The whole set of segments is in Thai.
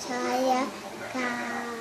ชายกา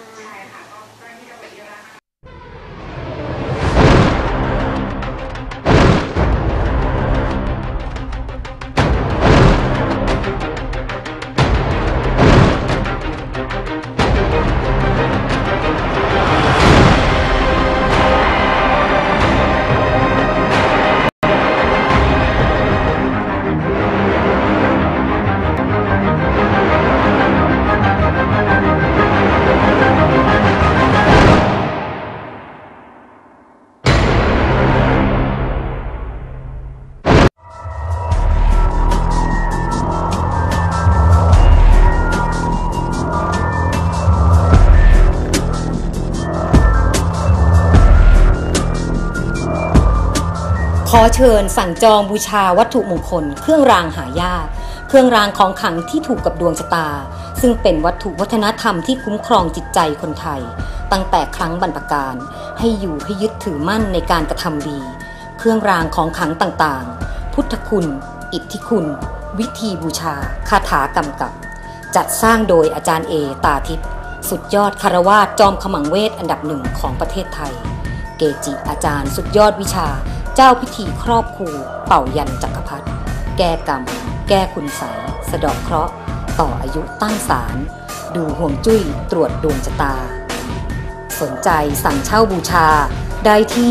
ขอเชิญสั่งจองบูชาวัตถุมงคลเครื่องรางหายากเครื่องรางของขลังที่ถูกกับดวงชะตาซึ่งเป็นวัตถุวัฒนธรรมที่คุ้มครองจิตใจคนไทยตั้งแต่ครั้งบรรพกาลให้อยู่ให้ยึดถือมั่นในการกระทำดีเครื่องรางของขลังต่างๆพุทธคุณอิทธิคุณวิธีบูชาคาถากำกับจัดสร้างโดยอาจารย์เอตาทิพย์สุดยอดคารวาสจอมขมังเวทอันดับหนึ่งของประเทศไทยเกจิอาจารย์สุดยอดวิชาเจ้าพิธีครอบครูเป่ายันจักรพรรดิแก้กรรมแก้คุณไสยสะเดาะเคราะห์ต่ออายุตั้งศาลดูห่วงจุ้ยตรวจดวงชะตาสนใจสั่งเช่าบูชาได้ที่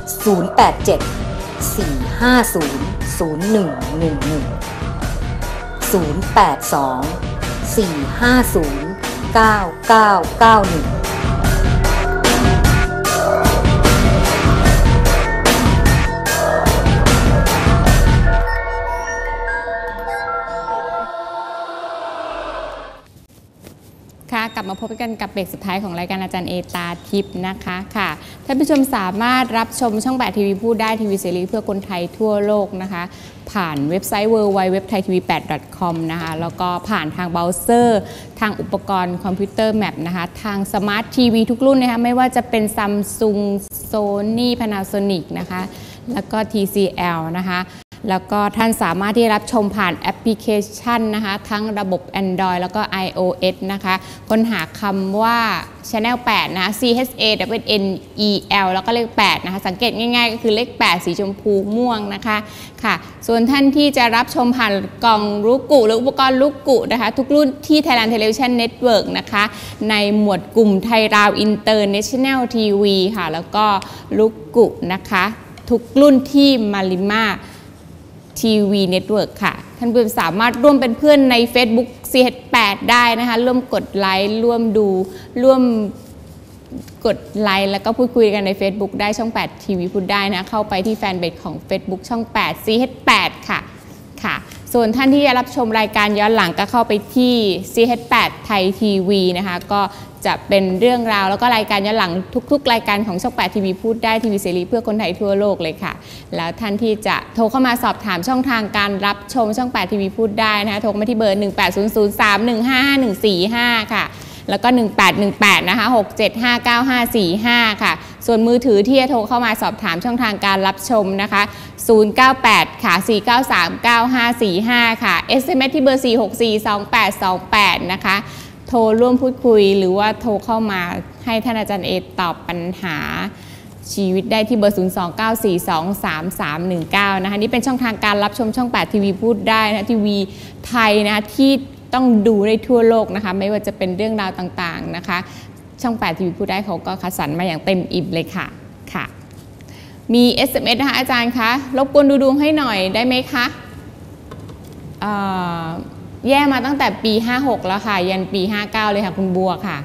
082 450 0111 082 450 9991 กลับมาพบกันกับเบรกสุดท้ายของรายการอาจารย์เอตาทิพย์นะคะค่ะท่านผู้ชมสามารถรับชมช่อง8ทีวีพูดได้ทีวีเสรีเพื่อคนไทยทั่วโลกนะคะผ่านเว็บไซต์ www.thaitv8.com นะคะแล้วก็ผ่านทางเบราว์เซอร์ทางอุปกรณ์คอมพิวเตอร์แมปนะคะทางสมาร์ททีวีทุกรุ่นนะคะไม่ว่าจะเป็น Samsung Sony Panasonic นะคะแล้วก็ TCL นะคะแล้วก็ท่านสามารถที่รับชมผ่านแอปพลิเคชันนะคะทั้งระบบ Android แล้วก็ iOS นะคะค้นหาคำว่า Channel 8นะคะ CHANNEL แล้วก็เลข8นะคะสังเกตง่ายๆก็คือเลข8สีชมพูม่วงนะคะค่ะส่วนท่านที่จะรับชมผ่านกล่องลูกกุหรืออุปกรณ์ลูกกุนะคะทุกรุ่นที่ Thailand Television Network นะคะในหมวดกลุ่มไทยราว International TV ค่ะแล้วก็ลูกกุนะคะทุกรุ่นที่มาริมาทีวีเน็ตเวิร์กค่ะท่านผู้ชมสามารถร่วมเป็นเพื่อนใน Facebook CH8 ได้นะคะร่วมกดไลค์ร่วมดูร่วมกดไลค์แล้วก็พูดคุยกันใน Facebook ได้ช่อง8ทีวีพูดได้นะเข้าไปที่แฟนเพจของ Facebook ช่อง8 CH8 ค่ะค่ะส่วนท่านที่จะรับชมรายการย้อนหลังก็เข้าไปที่ CH8 ไทยทีวีนะคะก็จะเป็นเรื่องราวแล้วก็รายการย้อนหลังทุกๆรายการของช่อง8ทีวีพูดได้ทีวีเสรีเพื่อคนไทยทั่วโลกเลยค่ะแล้วท่านที่จะโทรเข้ามาสอบถามช่องทางการรับชมช่อง8ทีวีพูดได้นะคะโทรมาที่เบอร์ 1800315545 ค่ะแล้วก็1818นะคะ6759545ค่ะส่วนมือถือที่จะโทรเข้ามาสอบถามช่องทางการรับชมนะคะ098ค่ะ4939545ค่ะ SMS ที่เบอร์4642828นะคะโทรร่วมพูดคุยหรือว่าโทรเข้ามาให้ท่านอาจารย์เอตอบปัญหาชีวิตได้ที่เบอร์029423319นะคะนี่เป็นช่องทางการรับชมช่อง8ทีวีพูดได้นะทีวีไทยนะที่ต้องดูได้ทั่วโลกนะคะไม่ว่าจะเป็นเรื่องราวต่างๆนะคะช่อง8ทีวีพูดได้เขาก็คัดสรรมาอย่างเต็มอิ่มเลยค่ะค่ะมี SMS นะคะอาจารย์คะรบกวนดูดวงให้หน่อยได้ไหมคะแย่มาตั้งแต่ปี56แล้วค่ะยันปี59เลยค่ะคุณบัวค่ะ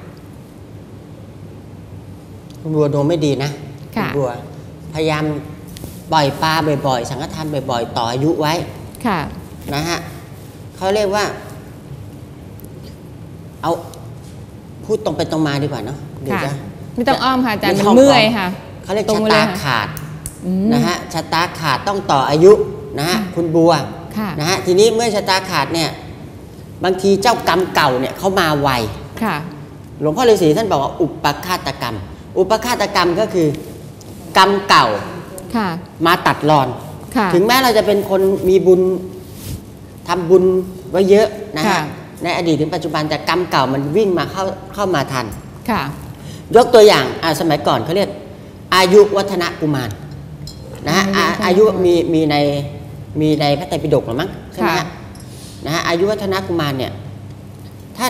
คุณบัวดวงไม่ดีนะคุณบัวพยายามปล่อยปลาบ่อยๆสังฆทานบ่อยๆต่ออายุไว้ค่ะนะฮะเขาเรียกว่าเอาพูดตรงไปตรงมาดีกว่าเนาะเดี๋ยวจะไม่ต้องอ้อมค่ะอาจารย์มันเมื่อยค่ะเขาเรียกชะตาขาดนะฮะชะตาขาดต้องต่ออายุนะฮะคุณบัวนะฮะทีนี้เมื่อชะตาขาดเนี่ยบางทีเจ้ากรรมเก่าเนี่ยเขามาไวหลวงพ่อฤาษีท่านบอกว่าอุปฆาตกรรมอุปฆาตกรรมก็คือกรรมเก่ามาตัดรอนถึงแม้เราจะเป็นคนมีบุญทำบุญไว้เยอะนะฮะในอดีตถึงปัจจุบันแต่กรรมเก่ามันวิ่งมาเข้ามาทันค่ะยกตัวอย่างสมัยก่อนเขาเรียกอายุวัฒนกุมารนะฮะอายุมีในพระไตรปิฎกหรือมั้งใช่ไหมนะฮะอายุวัฒนกุมารเนี่ยท่าน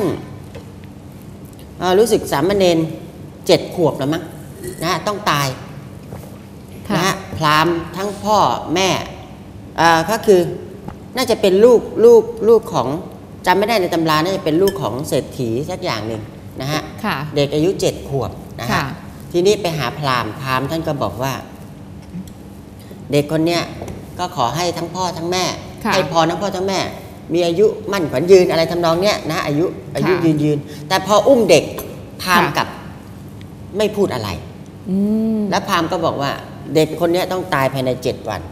รู้สึกสามเณร7 ขวบแล้วมั้งนะฮะต้องตายนะฮะพราหมณ์ทั้งพ่อแม่ก็คือน่าจะเป็นลูกของจำไม่ได้ในตำราน่าจะเป็นลูกของเศรษฐีสักอย่างหนึ่งนะฮะเด็กอายุ7 ขวบนะฮะทีนี้ไปหาพราหมณ์ท่านก็บอกว่าเด็กคนเนี้ยก็ขอให้ทั้งพ่อทั้งแม่ให้พรทั้งพ่อทั้งแม่มีอายุมั่นขวัญยืนอะไรทำนองเนี้ยนะอายุยืนแต่พออุ้มเด็กพราหมณ์กับไม่พูดอะไรแล้วพราหมณ์ก็บอกว่าเด็กคนนี้ต้องตายภายใน7 วัน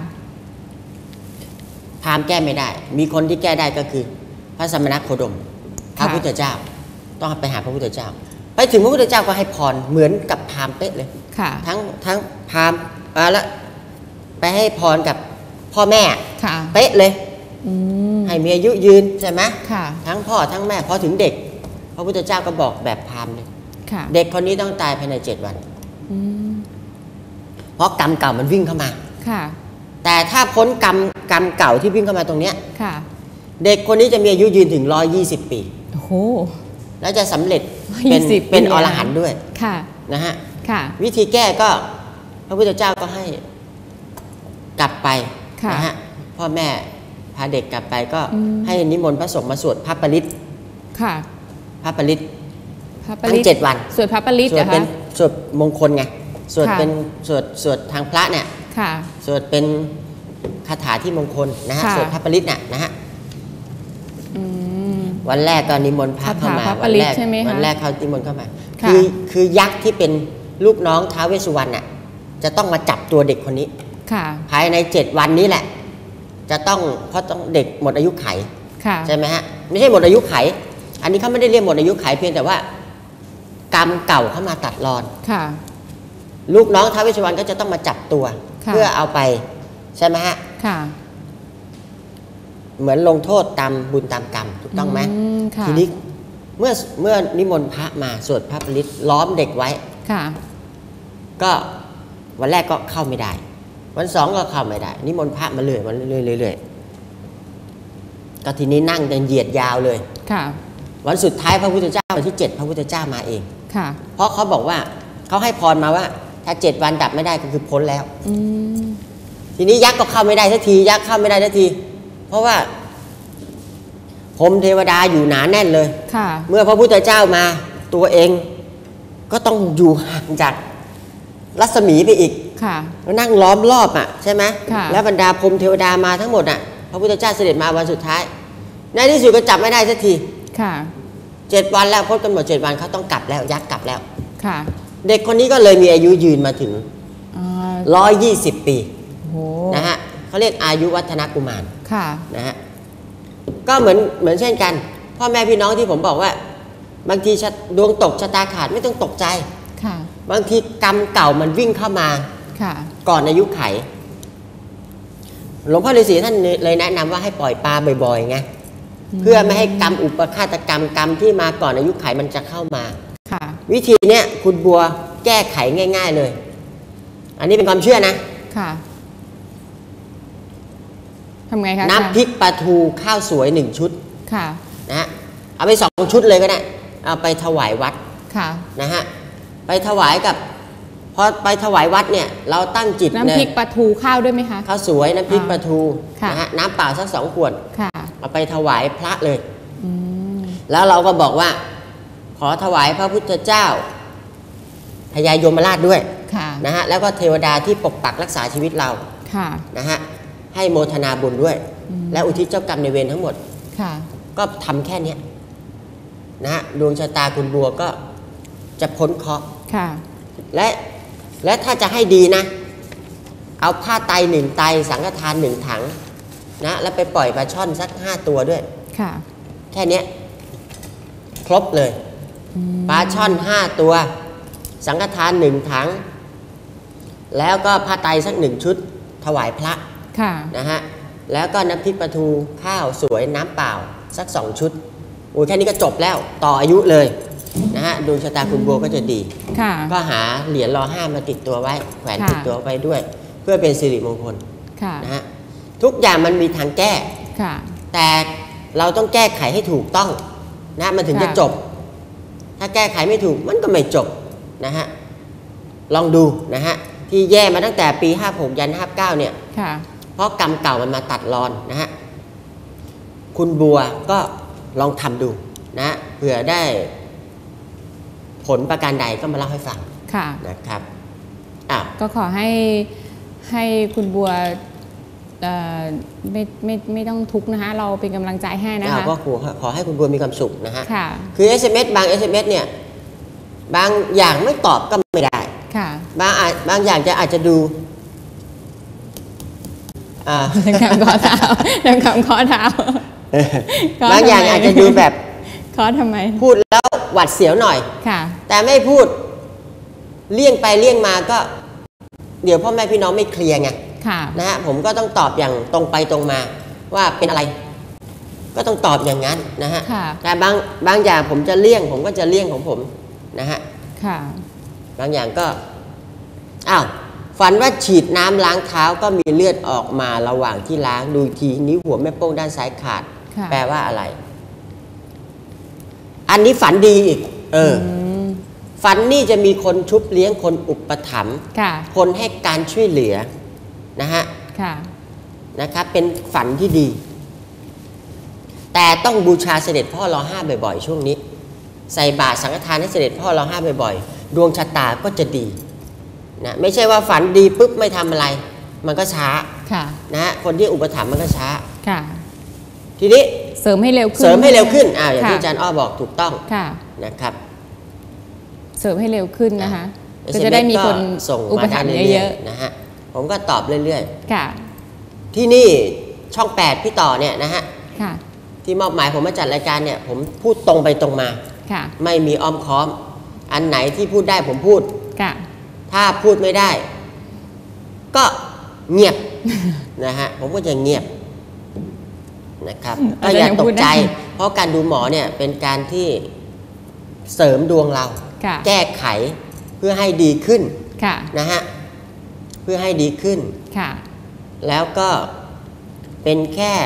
พราหมณ์แก้ไม่ได้มีคนที่แก้ได้ก็คือพระสมณโคดมพระพุทธเจ้าต้องไปหาพระพุทธเจ้าไปถึงพระพุทธเจ้าก็ให้พรเหมือนกับพราหมณ์เป๊ะเลยทั้งพราหมณ์แล้วไปให้พรกับพ่อแม่เป๊ะเลยให้มีอายุยืนใช่ไหมทั้งพ่อทั้งแม่พอถึงเด็กพระพุทธเจ้าก็บอกแบบพราหมณ์เลยเด็กคนนี้ต้องตายภายใน7 วันเพราะกรรมเก่ามันวิ่งเข้ามาแต่ถ้าพ้นกรรมเก่าที่วิ่งเข้ามาตรงเนี้ยเด็กคนนี้จะมีอายุยืนถึง120 ปีโอ้โหแล้วจะสำเร็จเป็นอรหันต์ด้วยนะฮะวิธีแก้ก็พระพุทธเจ้าก็ให้กลับไปนะฮะพ่อแม่พาเด็กกลับไปก็ให้นิมนต์พระสงฆ์มาสวดพระปริตพระปริตทั้ง7 วันสวดพระปริตสวดเป็นสวดมงคลไงสวดเป็นสวดทางพระเนี่ยสวดเป็นคาถาที่มงคลนะฮะสวดพระปริตเนี่ยนะฮะวันแรกก็นิมนต์พระเข้ามาวันแรกเขานิมนต์เข้ามาคือยักษ์ที่เป็นลูกน้องท้าวเวสสุวรรณน่ะจะต้องมาจับตัวเด็กคนนี้ภายใน7 วันนี้แหละจะต้องเพราะต้องเด็กหมดอายุไขใช่ไหมฮะไม่ใช่หมดอายุไขอันนี้เขาไม่ได้เรียกหมดอายุไขเพียงแต่ว่ากรรมเก่าเข้ามาตัดรอนลูกน้องท้าวเวสสุวรรณก็จะต้องมาจับตัวเพื่อเอาไปใช่ไหมฮะเหมือนลงโทษตามบุญตามกรรมถูกต้องไหมทีนี้เมื่อนิมนต์พระมาสวดพระปริตล้อมเด็กไว้ก็วันแรกก็เข้าไม่ได้วัน2ก็เข้าไม่ได้นิมนต์พระมาเรื่อยก็ทีนี้นั่งกันเหยียดยาวเลยวันสุดท้ายพระพุทธเจ้าวันที่7พระพุทธเจ้ามาเองเพราะเขาบอกว่าเขาให้พรมาว่าถ้า7 วันดับไม่ได้ก็คือพ้นแล้วทีนี้ยักษ์ก็เข้าไม่ได้สักทียักษ์เข้าไม่ได้สักทีเพราะว่าพรหมเทวดาอยู่หนาแน่นเลยเมื่อพระพุทธเจ้ามาตัวเองก็ต้องอยู่ห่างจากรัศมีไปอีกแล้วนั่งล้อมรอบใช่ไหมแล้วบรรดาพรหมเทวดามาทั้งหมดพระพุทธเจ้าเสด็จมาวันสุดท้ายในที่สุดก็จับไม่ได้สักที7 วันแล้วครบกำหนด7 วันเขาต้องกลับแล้วยักษ์กลับแล้วเด็กคนนี้ก็เลยมีอายุยืนมาถึง120 ปีนะฮะเขาเรียกอายุวัฒนกุมารนะฮะก็เหมือนเช่นกันพ่อแม่พี่น้องที่ผมบอกว่าบางทีดวงตกชะตาขาดไม่ต้องตกใจบางทีกรรมเก่ามันวิ่งเข้ามาก่อนอายุไขหลวงพ่อฤาษีท่านเลยแนะนำว่าให้ปล่อยปลาบ่อยๆไงเพื่อไม่ให้กรรมอุปฆาตกรรมที่มาก่อนอายุไขมันจะเข้ามาวิธีเนี้ยคุณบัวแก้ไขง่ายๆเลยอันนี้เป็นความเชื่อนะทำไงคะน้ำพริกปลาทูข้าวสวย1 ชุดนะฮะเอาไป2 ชุดเลยก็ได้เอาไปถวายวัดนะฮะไปถวายกับพอไปถวายวัดเนี่ยเราตั้งจิตน้ำพริกปลาทูข้าวด้วยไหมคะข้าวสวยน้ำพริกปลาทูนะฮะน้ำเปล่าสัก2 ขวดเอาไปถวายพระเลยแล้วเราก็บอกว่าขอถวายพระพุทธเจ้าพญายมราชด้วยนะฮะแล้วก็เทวดาที่ปกปักรักษาชีวิตเรานะฮะให้โมทนาบุญด้วยและอุทิศเจ้ากรรมในเวรทั้งหมดก็ทำแค่นี้นะฮะดวงชะตาคุณบัวก็จะพ้นเคราะห์และถ้าจะให้ดีนะเอาผ้าไต1 ไตสังฆทาน1 ถังนะแล้วไปปล่อยปลาช่อนสัก5 ตัวด้วยแค่นี้ครบเลยปลาช่อน5 ตัวสังฆทาน1 ถังแล้วก็ผ้าไตสัก1 ชุดถวายพระนะฮะแล้วก็น้ำพริกปลาทูข้าวสวยน้ำเปล่าสัก2 ชุดโอ้แค่นี้ก็จบแล้วต่ออายุเลยนะฮะดวงชะตาคุณบัวก็จะดีก็หาเหรียญรอ5มาติดตัวไว้แขวนติดตัวไปด้วย เพื่อเป็นสิริมงคลนะฮะทุกอย่างมันมีทางแก้แต่เราต้องแก้ไขให้ถูกต้องนะมันถึงจะจบถ้าแก้ไขไม่ถูกมันก็ไม่จบนะฮะลองดูนะฮะที่แย่มาตั้งแต่ปี56ยัน59เนี่ยเพราะกรรมเก่ามันมาตัดรอนนะฮะคุณบัวก็ลองทำดูนะเผื่อได้ผลประการใดก็มาเล่าให้ฟังนะครับก็ขอให้คุณบัวไม่ต้องทุกข์นะคะเราเป็นกำลังใจให้นะคะก็ขอให้คุณบัวมีความสุขนะฮะคือ SMS บาง SMS เนี่ยบางอย่างไม่ตอบก็ไม่ได้บางอย่างอาจจะดูดังคำข้อเท้าดังคำข้อเท้าบางอย่างอาจจะดูแบบข้อทำไมพูดแล้วหวัดเสียวหน่อยแต่ไม่พูดเลี่ยงไปเลี่ยงมาก็เดี๋ยวพ่อแม่พี่น้องไม่เคลียร์ไงนะฮะผมก็ต้องตอบอย่างตรงไปตรงมาว่าเป็นอะไรก็ต้องตอบอย่างนั้นนะฮะแต่บางอย่างผมจะเลี่ยงผมก็จะเลี่ยงของผมนะฮะบางอย่างก็ฝันว่าฉีดน้ำล้างเท้าก็มีเลือดออกมาระหว่างที่ล้างดูทีนิ้วหัวแม่โป้งด้านซ้ายขาดแปลว่าอะไรอันนี้ฝันดีอีกฝันนี่จะมีคนชุบเลี้ยงคนอุปถัมภ์คนให้การช่วยเหลือนะฮะนะครับเป็นฝันที่ดีแต่ต้องบูชาเสด็จพ่อรอ5บ่อยๆช่วงนี้ใส่บาตรสังฆทานให้เสด็จพ่อรอ5บ่อยๆดวงชะตาก็จะดีนะไม่ใช่ว่าฝันดีปุ๊บไม่ทำอะไรมันก็ช้านะฮะคนที่อุปถัมภ์มันก็ช้าทีนี้เสริมให้เร็วขึ้นอย่างที่อาจารย์อ้อบอกถูกต้องนะครับเสริมให้เร็วขึ้นนะคะก็จะได้มีคนส่งอุปถัมภ์เยอะๆนะฮะผมก็ตอบเรื่อยๆที่นี่ช่อง8พี่ต่อเนี่ยนะฮะที่มอบหมายผมมาจัดรายการเนี่ยผมพูดตรงไปตรงมาไม่มีอ้อมค้อมอันไหนที่พูดได้ผมพูดถ้าพูดไม่ได้ก็เงียบนะฮะผมก็จะเงียบนะครับก็อย่าตกใจเพราะการดูหมอเนี่ยเป็นการที่เสริมดวงเราแก้ไขเพื่อให้ดีขึ้นนะฮะเพื่อให้ดีขึ้นแล้วก็เป็นแค่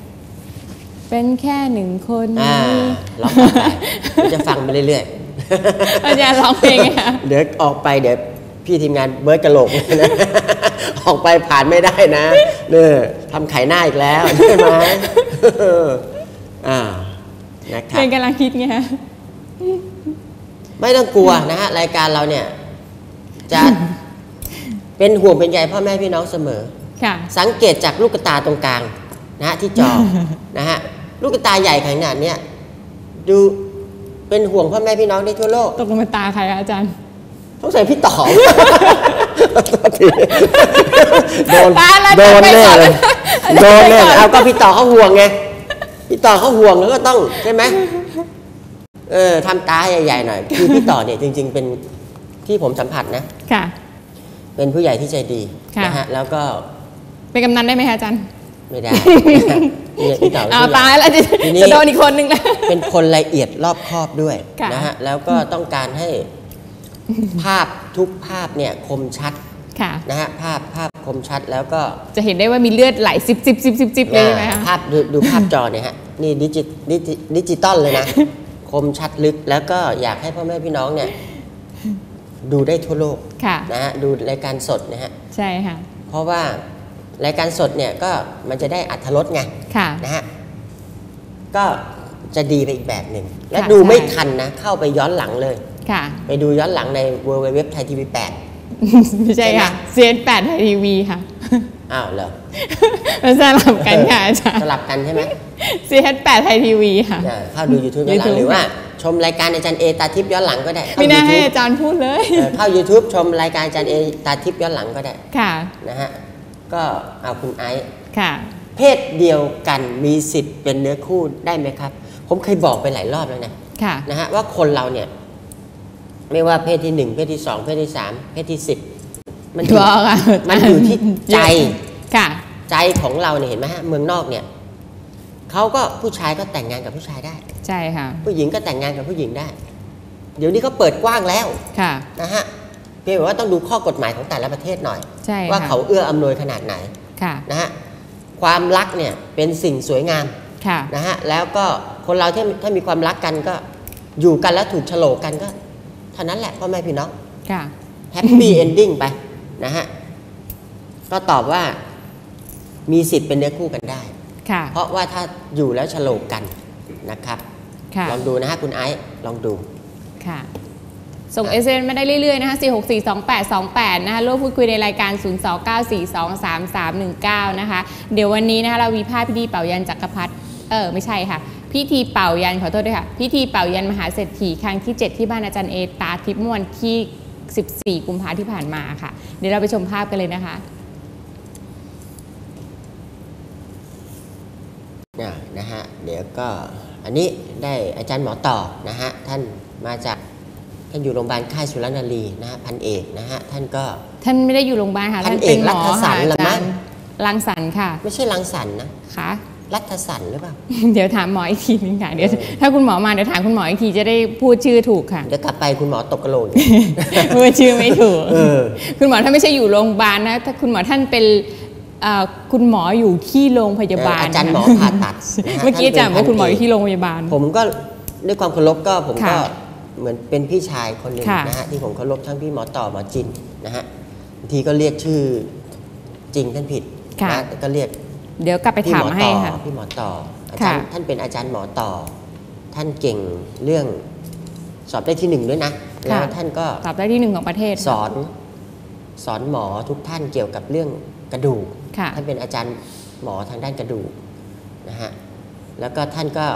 หนึ่งคนร้องไปจะฟังไปเรื่อยๆอาจารย์ร้องเพลงเดี๋ยวออกไปเดี๋ยวพี่ทีมงานเบิร์ดกระโหลกนะออกไปผ่านไม่ได้นะเนี่ยทำไข่หน้าอีกแล้วใช่ไหมนะครับเป็นกำลังคิดไงไม่ต้องกลัวนะฮะรายการเราเนี่ยจะเป็นห่วงเป็นใยพ่อแม่พี่น้องเสมอสังเกตจากลูกตาตรงกลางนะฮะที่จอนะฮะลูกตาใหญ่ขนาดนี้ดูเป็นห่วงพ่อแม่พี่น้องได้ทั่วโลกตกลงเป็นตาใครอาจารย์ต้องใส่พี่ต่อโดนแน่เลยโดนแน่เอาก็พี่ต่อเขาห่วงไงพี่ต่อเขาห่วงแล้วก็ต้องใช่ไหมทำตาใหญ่ๆหน่อยคือพี่ต่อเนี่ยจริงๆเป็นที่ผมสัมผัสนะเป็นผู้ใหญ่ที่ใจดีนะฮะแล้วก็เป็นกำนันได้ไหมคะอาจารย์ไม่ได้พี่ต่อตายแล้วจะโดนอีกคนนึงนะเป็นคนละเอียดรอบคอบด้วยนะฮะแล้วก็ต้องการให้ภาพทุกภาพเนี่ยคมชัดนะฮะภาพคมชัดแล้วก็จะเห็นได้ว่ามีเลือดไหลซิบเลยใช่ไหมคะภาพดูภาพจอเนี่ยฮะนี่ดิจิตอลเลยนะคมชัดลึกแล้วก็อยากให้พ่อแม่พี่น้องเนี่ยดูได้ทั่วโลกนะฮะดูรายการสดนะฮะใช่ค่ะเพราะว่ารายการสดเนี่ยก็มันจะได้อรรถรสไงนะฮะก็จะดีไปอีกแบบหนึ่งและดูไม่ทันนะเข้าไปย้อนหลังเลยไปดูย้อนหลังใน www ไทยทีวี8 ไม่ใช่ค่ะ CN8 ไทยทีวีค่ะอ้าวเหรอมันสลับกันค่ะอาจารย์สลับกันใช่ไหม CN8 ไทยทีวีค่ะเข้าดู YouTube ย้อนหลังหรือว่าชมรายการอาจารย์เอตาทิพย์ย้อนหลังก็ได้ไม่น่าให้อาจารย์พูดเลยเข้า YouTube ชมรายการอาจารย์เอตาทิพย์ย้อนหลังก็ได้นะฮะก็เอาคุณไอซ์เพศเดียวกันมีสิทธิ์เป็นเนื้อคู่ได้ไหมครับผมเคยบอกไปหลายรอบแล้วนะฮะว่าคนเราเนี่ยไม่ว่าเพศที่1เพศที่2เพศที่3เพศที่10มันอยู่ที่ใจใจของเราเนี่ยเห็นไหมฮะเมืองนอกเนี่ยเขาก็ผู้ชายก็แต่งงานกับผู้ชายได้ใช่ค่ะผู้หญิงก็แต่งงานกับผู้หญิงได้เดี๋ยวนี้เขาเปิดกว้างแล้วนะฮะเพียงแต่ว่าต้องดูข้อกฎหมายของแต่ละประเทศหน่อยว่าเขาเอื้ออำนวยขนาดไหนนะฮะความรักเนี่ยเป็นสิ่งสวยงามนะฮะแล้วก็คนเราถ้ามีความรักกันก็อยู่กันแล้วถูกโฉลกกันก็เท่านั้นแหละพ่อแม่พี่น้องแฮปปี้เอนดิ้งไปนะฮะก็ตอบว่ามีสิทธิ์เป็นเนื้อคู่กันได้เพราะว่าถ้าอยู่แล้วโฉลกกันนะครับลองดูนะฮะคุณไอซ์ลองดูค่ะส่ง SMS มาได้เรื่อยๆนะคะ4642828นะคะร่วมพูดคุยในรายการ 029423319 นะคะเดี๋ยววันนี้นะคะเรามีภาพพิธีเป่ายันจักรพรรดิไม่ใช่ค่ะพิธีเป่ายันขอโทษด้วยค่ะพิธีเป่ายันมหาเศรษฐีครั้งที่7ที่บ้านอาจารย์เอตาทิพย์เมื่อวันที่14กุมภาพันธ์ที่ผ่านมาค่ะเดี๋ยวเราไปชมภาพกันเลยนะคะนะฮะเดี๋ยวก็อันนี้ได้อาจารย์หมอต่อนะฮะท่านมาจากท่านอยู่โรงพยาบาลค่ายสุรนารีนะฮะพันเอกนะฮะท่านไม่ได้อยู่โรงพยาบาลค่ะท่านเป็นหมอค่ะอาจารย์รังสรรค์ค่ะไม่ใช่รังสรรค์นะค่ะรัฐสรรค์หรือเปล่าเดี๋ยวถามหมออีกทีนึงค่ะเดี๋ยวถ้าคุณหมอมาเดี๋ยวถามคุณหมออีกทีจะได้พูดชื่อถูกค่ะเดี๋ยวกลับไปคุณหมอตกกระโหลกพูดชื่อไม่ถูกคุณหมอท่านไม่ใช่อยู่โรงพยาบาลนะถ้าคุณหมอท่านเป็นคุณหมออยู่ที่โรงพยาบาลอาจารย์หมอผ่าตัดเมื่อกี้อาจารย์บอกคุณหมออยู่ที่โรงพยาบาลผมก็ด้วยความเคารพก็ผมก็เหมือนเป็นพี่ชายคนหนึ่งนะฮะที่ผมเคารพทั้งพี่หมอต่อหมอจินนะฮะบางทีก็เรียกชื่อจริงท่านผิดนะก็เรียกเดี๋ยวกลับไปถามให้ค่ะพี่หมอต่ออาจารย์ท่านเป็นอาจารย์หมอต่อท่านเก่งเรื่องสอบได้ที่1ด้วยนะแล้วท่านก็สอบได้ที่1ของประเทศสอนหมอทุกท่านเกี่ยวกับเรื่องกระดูกท่านเป็นอาจารย์หมอทางด้านกระดูกนะฮะแล้วก็ท่านก็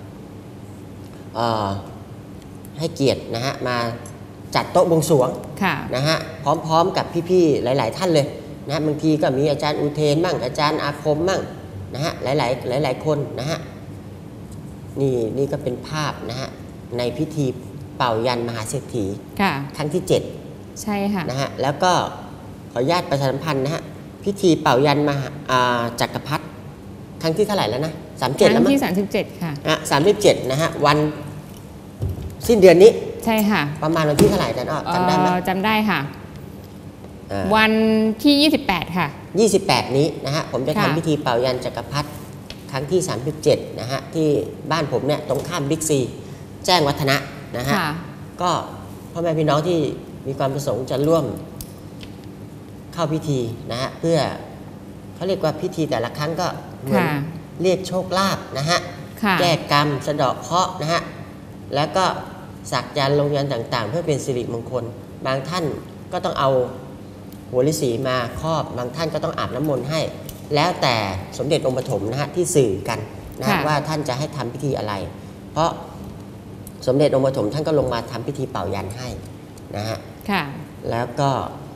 ให้เกียรตินะฮะมาจัดโต๊ะบวงสรวงนะฮะพร้อมๆกับพี่ๆหลายๆท่านเลยนะบางทีก็มีอาจารย์อุเทนมั่งอาจารย์อาคมมั่งนะฮะหลายคนนะฮะนี่ก็เป็นภาพนะฮะในพิธีเป่ายันมหาเศรษฐีครั้งที่7 ใช่ค่ะนะฮะแล้วก็ขออนุญาตประชาสัมพันธ์นะฮะพิธีเป่ายันมหาจักรพรรดิครั้งที่เท่าไหร่แล้วนะ37แล้วมั้งครั้งที่37ค่ะ 37นะฮะวันสิ้นเดือนนี้ใช่ค่ะประมาณวันที่เท่าไหร่อาจารย์อ้อจำได้ไหมจำได้ค่ะวันที่28ค่ะ 28นี้นะฮะผมจะทำพิธีเป่ายันจักรพรรดิครั้งที่37นะฮะที่บ้านผมเนี่ยตรงข้ามบิ๊กซีแจ้งวัฒนะนะฮะก็พ่อแม่พี่น้องที่มีความประสงค์จะร่วมเข้าพิธีนะฮะเพื่อเขาเรียกว่าพิธีแต่ละครั้งก็เหมือนเรียกโชคลาภนะฮะแก้กรรมสะเดาะเคราะห์นะฮะแล้วก็สักยันต์ลงยันต์ต่างๆเพื่อเป็นสิริมงคลบางท่านก็ต้องเอาหัวฤาษีมาครอบบางท่านก็ต้องอาบน้ำมนต์ให้แล้วแต่สมเด็จองค์ปฐมนะฮะที่สื่อกันนะว่าท่านจะให้ทำพิธีอะไรเพราะสมเด็จองค์ปฐมท่านก็ลงมาทำพิธีเป่ายันให้นะฮะแล้วก็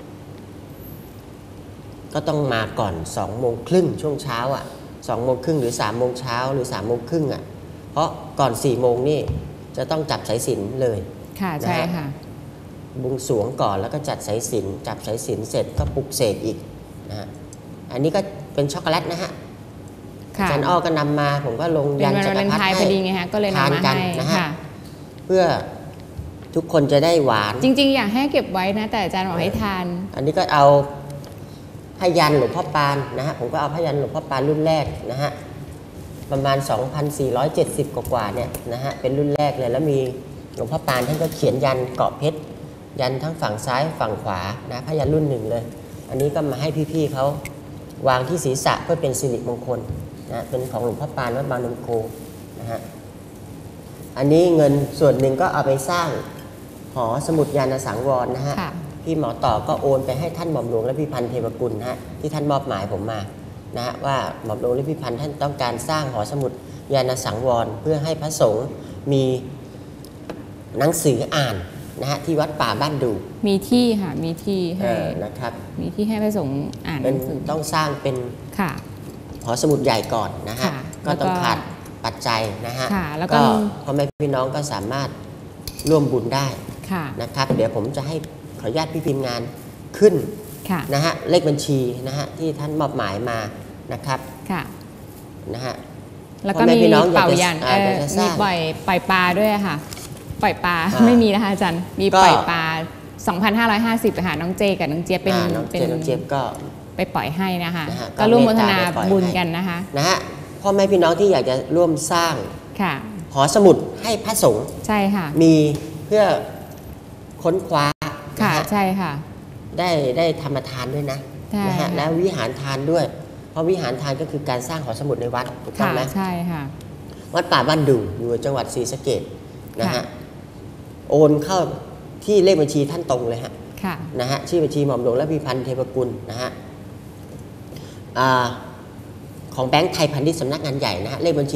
ต้องมาก่อน2 โมงครึ่งช่วงเช้าอ่ะ2 โมงครึ่งหรือ3 โมงเช้าหรือ3 โมงครึ่งอ่ะเพราะก่อน4 โมงนี่จะต้องจับสายสิญจน์เลยค่ะใช่ค่ะบวงสรวงก่อนแล้วก็จัดสายสิญจน์จับสายสิญจน์เสร็จก็ปลุกเสกอีกนะฮะอันนี้ก็เป็นช็อกโกแลตนะฮะอาจารย์อ้อก็นำมาผมก็ลงยันจักรพรรดิให้ทานกันนะฮะเพื่อทุกคนจะได้หวานจริงๆอยากให้เก็บไว้นะแต่อาจารย์บอกให้ทานอันนี้ก็เอาพยัญชนะหลวงพ่อปานนะฮะผมก็เอาพยัญชนะหลวงพ่อปานรุ่นแรกนะฮะประมาณ 2,470 กว่าเนี่ยนะฮะเป็นรุ่นแรกเลยแล้วมีหลวงพ่อปานท่านก็เขียนยันเกาะเพชรยันทั้งฝั่งซ้ายฝั่งขวานะพยัญชนะรุ่น 1เลยอันนี้ก็มาให้พี่ๆเขาวางที่ศีรษะเพื่อเป็นสิริมงคลนะเป็นของหลวงพ่อปานวัดบางนมโคนะฮะอันนี้เงินส่วนหนึ่งก็เอาไปสร้างหอสมุดยานสังวรนะฮะพี่หมอต่อก็โอนไปให้ท่านหม่อมหลวงและพิพันธ์เทวกุลนะฮะที่ท่านมอบหมายผมมานะฮะว่าหม่อมหลวงและพิพันธ์ท่านต้องการสร้างหอสมุดยานสังวรเพื่อให้พระสงฆ์มีหนังสืออ่านนะฮะที่วัดป่าบ้านดูมีที่ค่ะมีที่ให้นะครับมีที่ให้พระสงฆ์อ่านหนังสือต้องสร้างเป็นหอสมุดใหญ่ก่อนนะฮะก็ต้องขาดปัจจัยนะฮะแล้วก็พ่อแม่พี่น้องก็สามารถร่วมบุญได้นะครับเดี๋ยวผมจะให้ขออนุญาตพี่พิมพ์งานขึ้นนะฮะเลขบัญชีนะฮะที่ท่านมอบหมายมานะครับนะฮะแล้วก็มีเป่ายันมีปล่อยปลาด้วยค่ะปล่อยปลาไม่มีนะคะอาจารย์มีปล่อยปลา 2,550 ค่ะน้องเจกับน้องเจี๊ยบเป็นน้องเจี๊ยบก็ไปปล่อยให้นะคะก็ร่วมโมทนาบุญกันนะคะนะฮะพ่อแม่พี่น้องที่อยากจะร่วมสร้างหอสมุดให้พระสงฆ์ใช่ค่ะมีเพื่อค้นคว้าค่ะใช่ค่ะได้ธรรมทานด้วยนะฮะและวิหารทานด้วยเพราะวิหารทานก็คือการสร้างหอสมุดในวัดถูกต้องไหมใช่ค่ะวัดป่าบ้านดุงอยู่จังหวัดศรีสะเกษนะฮะโอนเข้าที่เลขบัญชีท่านตรงเลยฮะนะฮะชื่อบัญชีหม่อมหลวงและพิพันธ์เทพกุลนะฮะของแบงก์ไทยพาณิชย์สำนักงานใหญ่นะฮะเลขบัญชี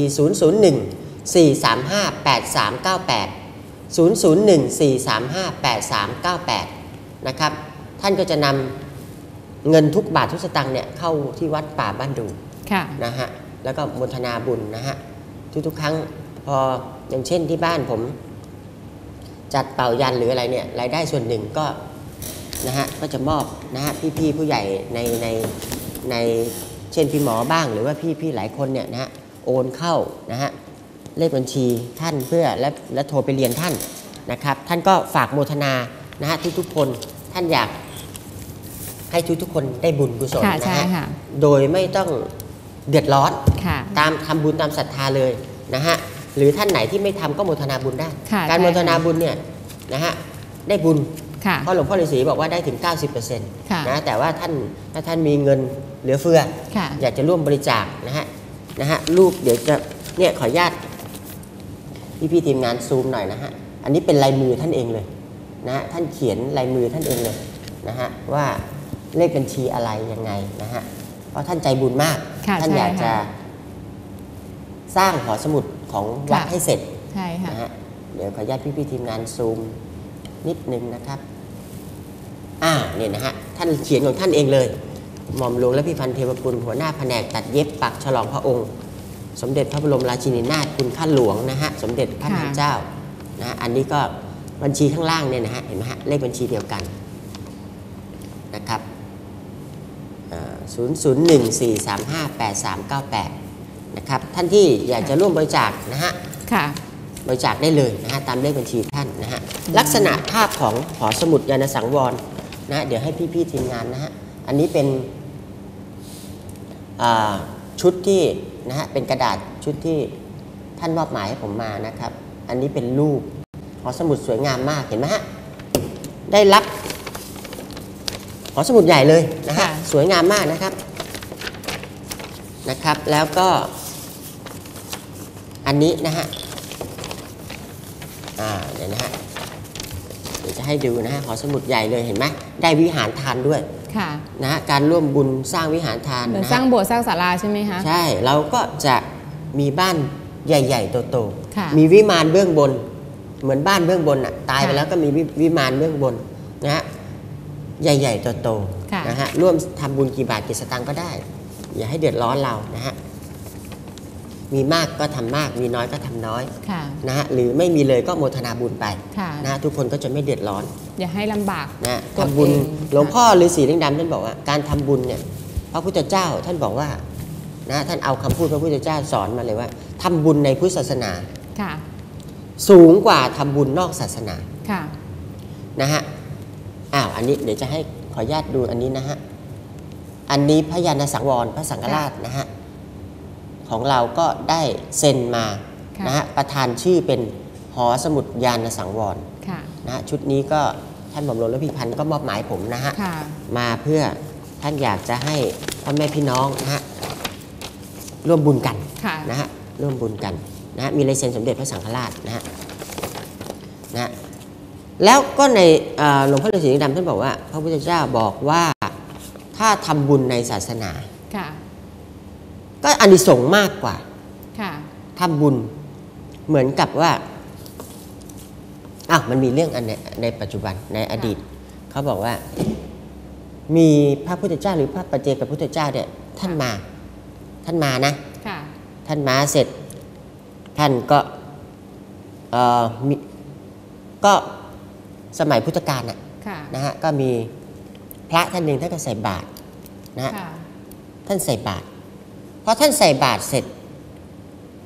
001-435-8398 นะครับท่านก็จะนำเงินทุกบาททุกสตางค์เนี่ยเข้าที่วัดป่าบ้านดุงนะฮะแล้วก็โมทนาบุญนะฮะทุกๆครั้งพออย่างเช่นที่บ้านผมจัดเป่ายันหรืออะไรเนี่ยรายได้ส่วนหนึ่งก็นะฮะก็จะมอบนะฮะพี่ๆผู้ใหญ่ในเช่นพี่หมอบ้างหรือว่าพี่หลายคนเนี่ยนะฮะโอนเข้านะฮะเลขบัญชีท่านเพื่อและโทรไปเรียนท่านนะครับท่านก็ฝากโมทนานะฮะทุกๆคนท่านอยากให้ทุกๆคนได้บุญกุศลนะฮะโดยไม่ต้องเดือดร้อนตามทำบุญตามศรัทธาเลยนะฮะหรือท่านไหนที่ไม่ทำก็โมทนาบุญได้การโมทนาบุญเนี่ยนะฮะได้บุญเพราะหลวงพ่อฤาษีบอกว่าได้ถึง 90% นะแต่ว่าถ้าท่านมีเงินเหลือเฟืออยากจะร่วมบริจาคนะฮะรูปเดี๋ยวจะเนี่ยขออนุญาตพี่ทีมงานซูมหน่อยนะฮะอันนี้เป็นลายมือท่านเองเลยนะฮะท่านเขียนลายมือท่านเองเลยนะฮะว่าเลขบัญชีอะไรยังไงนะฮะเพราะท่านใจบุญมากท่านอยากจะสร้างหอสมุดของวัดให้เสร็จนะฮะเดี๋ยวขออนุญาตพี่ทีมงานซูมนิดนึงนะครับเนี่ยนะฮะท่านเขียนของท่านเองเลยหม่อมหลวงและพิพันธ์เทวกุลหัวหน้าแผนกตัดเย็บปักฉลองพระองค์สมเด็จพระบรมราชินีนาถคุณข้าหลวงนะฮะสมเด็จพระนางเจ้านะอันนี้ก็บัญชีข้างล่างเนี่ยนะฮะเห็นไหมฮะเลขบัญชีเดียวกันนะครับ001-435-8398นะครับท่านที่อยากจะร่วมบริจาคนะฮะบริจาคได้เลยนะฮะตามเลขบัญชีท่านนะฮะลักษณะภาพของหอสมุดยานสังวรนะเดี๋ยวให้พี่ทีมงานนะฮะอันนี้เป็นชุดที่นะฮะเป็นกระดาษชุดที่ท่านมอบหมายให้ผมมานะครับอันนี้เป็นรูปหอสมุดสวยงามมากเห็นไหมฮะได้รับหอสมุดใหญ่เลยนะฮะสวยงามมากนะครับแล้วก็อันนี้นะฮะเดี๋ยวนะฮะเดี๋ยวจะให้ดูนะฮะหอสมุดใหญ่เลยเห็นไหมได้วิหารทานด้วยนะฮะการร่วมบุญสร้างวิหารทานสร้างโบสถ์สร้างศาลาใช่ไหมคะใช่เราก็จะมีบ้านใหญ่ๆโตๆมีวิมานเบื้องบนเหมือนบ้านเบื้องบนอ่ะตายไปแล้วก็มีวิมานเบื้องบนนะฮะใหญ่ๆโตๆนะฮะร่วมทำบุญกี่บาทกี่สตางค์ก็ได้อย่าให้เดือดร้อนเรานะฮะมีมากก็ทำมากมีน้อยก็ทำน้อยนะฮะหรือไม่มีเลยก็โมทนาบุญไปนะทุกคนก็จะไม่เดือดร้อนอย่าให้ลำบากนะทำบุญหลวงพ่อฤาษีลิงดำท่านบอกว่าการทำบุญเนี่ยพระพุทธเจ้าท่านบอกว่านะท่านเอาคำพูดพระพุทธเจ้าสอนมาเลยว่าทำบุญในพุทธศาสนาสูงกว่าทำบุญนอกศาสนานะฮะอันนี้เดี๋ยวจะให้ขออนุญาตดูอันนี้นะฮะอันนี้พระยานสังวรพระสังฆราชนะฮะของเราก็ได้เซ็นมานะฮะประธานชื่อเป็นหอสมุดยานสังวรนะฮะชุดนี้ก็ท่านหม่อมหลวงและพิพันธ์ก็มอบหมายผมนะฮะมาเพื่อท่านอยากจะให้พ่อแม่พี่น้องนะฮะร่วมบุญกันนะฮะร่วมบุญกันนะฮะมีลายเซ็นสมเด็จพระสังฆราชนะฮะแล้วก็ในหลวงพ่อฤาษีลิงดำท่านบอกว่าพระพุทธเจ้าบอกว่าถ้าทำบุญในศาสนาก็อานิสงส์มากกว่าทำบุญเหมือนกับว่ามันมีเรื่องอันในปัจจุบันในอดีตเขาบอกว่ามีพระพุทธเจ้าหรือพระปัจเจกพุทธเจ้าเนี่ยท่านมานะท่านมาเสร็จท่านก็สมัยพุทธกาลนะฮะก็มีพระท่านหนึ่งท่านก็ใส่บาตรนะฮะท่านใส่บาตรพอท่านใส่บาตรเสร็จ